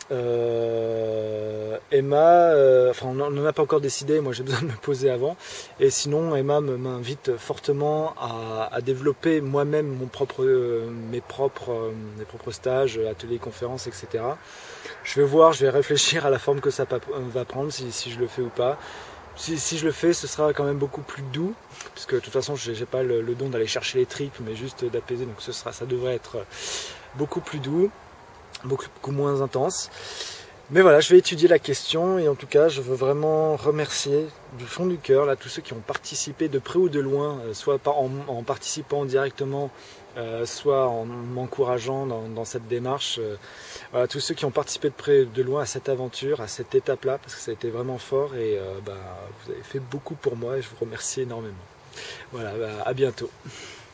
Euh, Emma, euh, enfin on n'en a pas encore décidé, moi j'ai besoin de me poser avant. Et sinon Emma m'invite fortement à, à développer moi-même mon propre, euh, mes, propres, euh, mes propres stages, ateliers, conférences, et cetera. Je vais voir, je vais réfléchir à la forme que ça va prendre, si, si je le fais ou pas. Si, si je le fais, ce sera quand même beaucoup plus doux, parce que de toute façon, je n'ai pas le, le don d'aller chercher les tripes, mais juste d'apaiser, donc ce sera, ça devrait être beaucoup plus doux, beaucoup, beaucoup moins intense. Mais voilà, je vais étudier la question et en tout cas, je veux vraiment remercier du fond du cœur là tous ceux qui ont participé de près ou de loin, euh, soit par, en, en participant directement, euh, soit en m'encourageant dans, dans cette démarche. Euh, voilà, tous ceux qui ont participé de près ou de loin à cette aventure, à cette étape-là, parce que ça a été vraiment fort et euh, bah, vous avez fait beaucoup pour moi et je vous remercie énormément. Voilà, bah, à bientôt.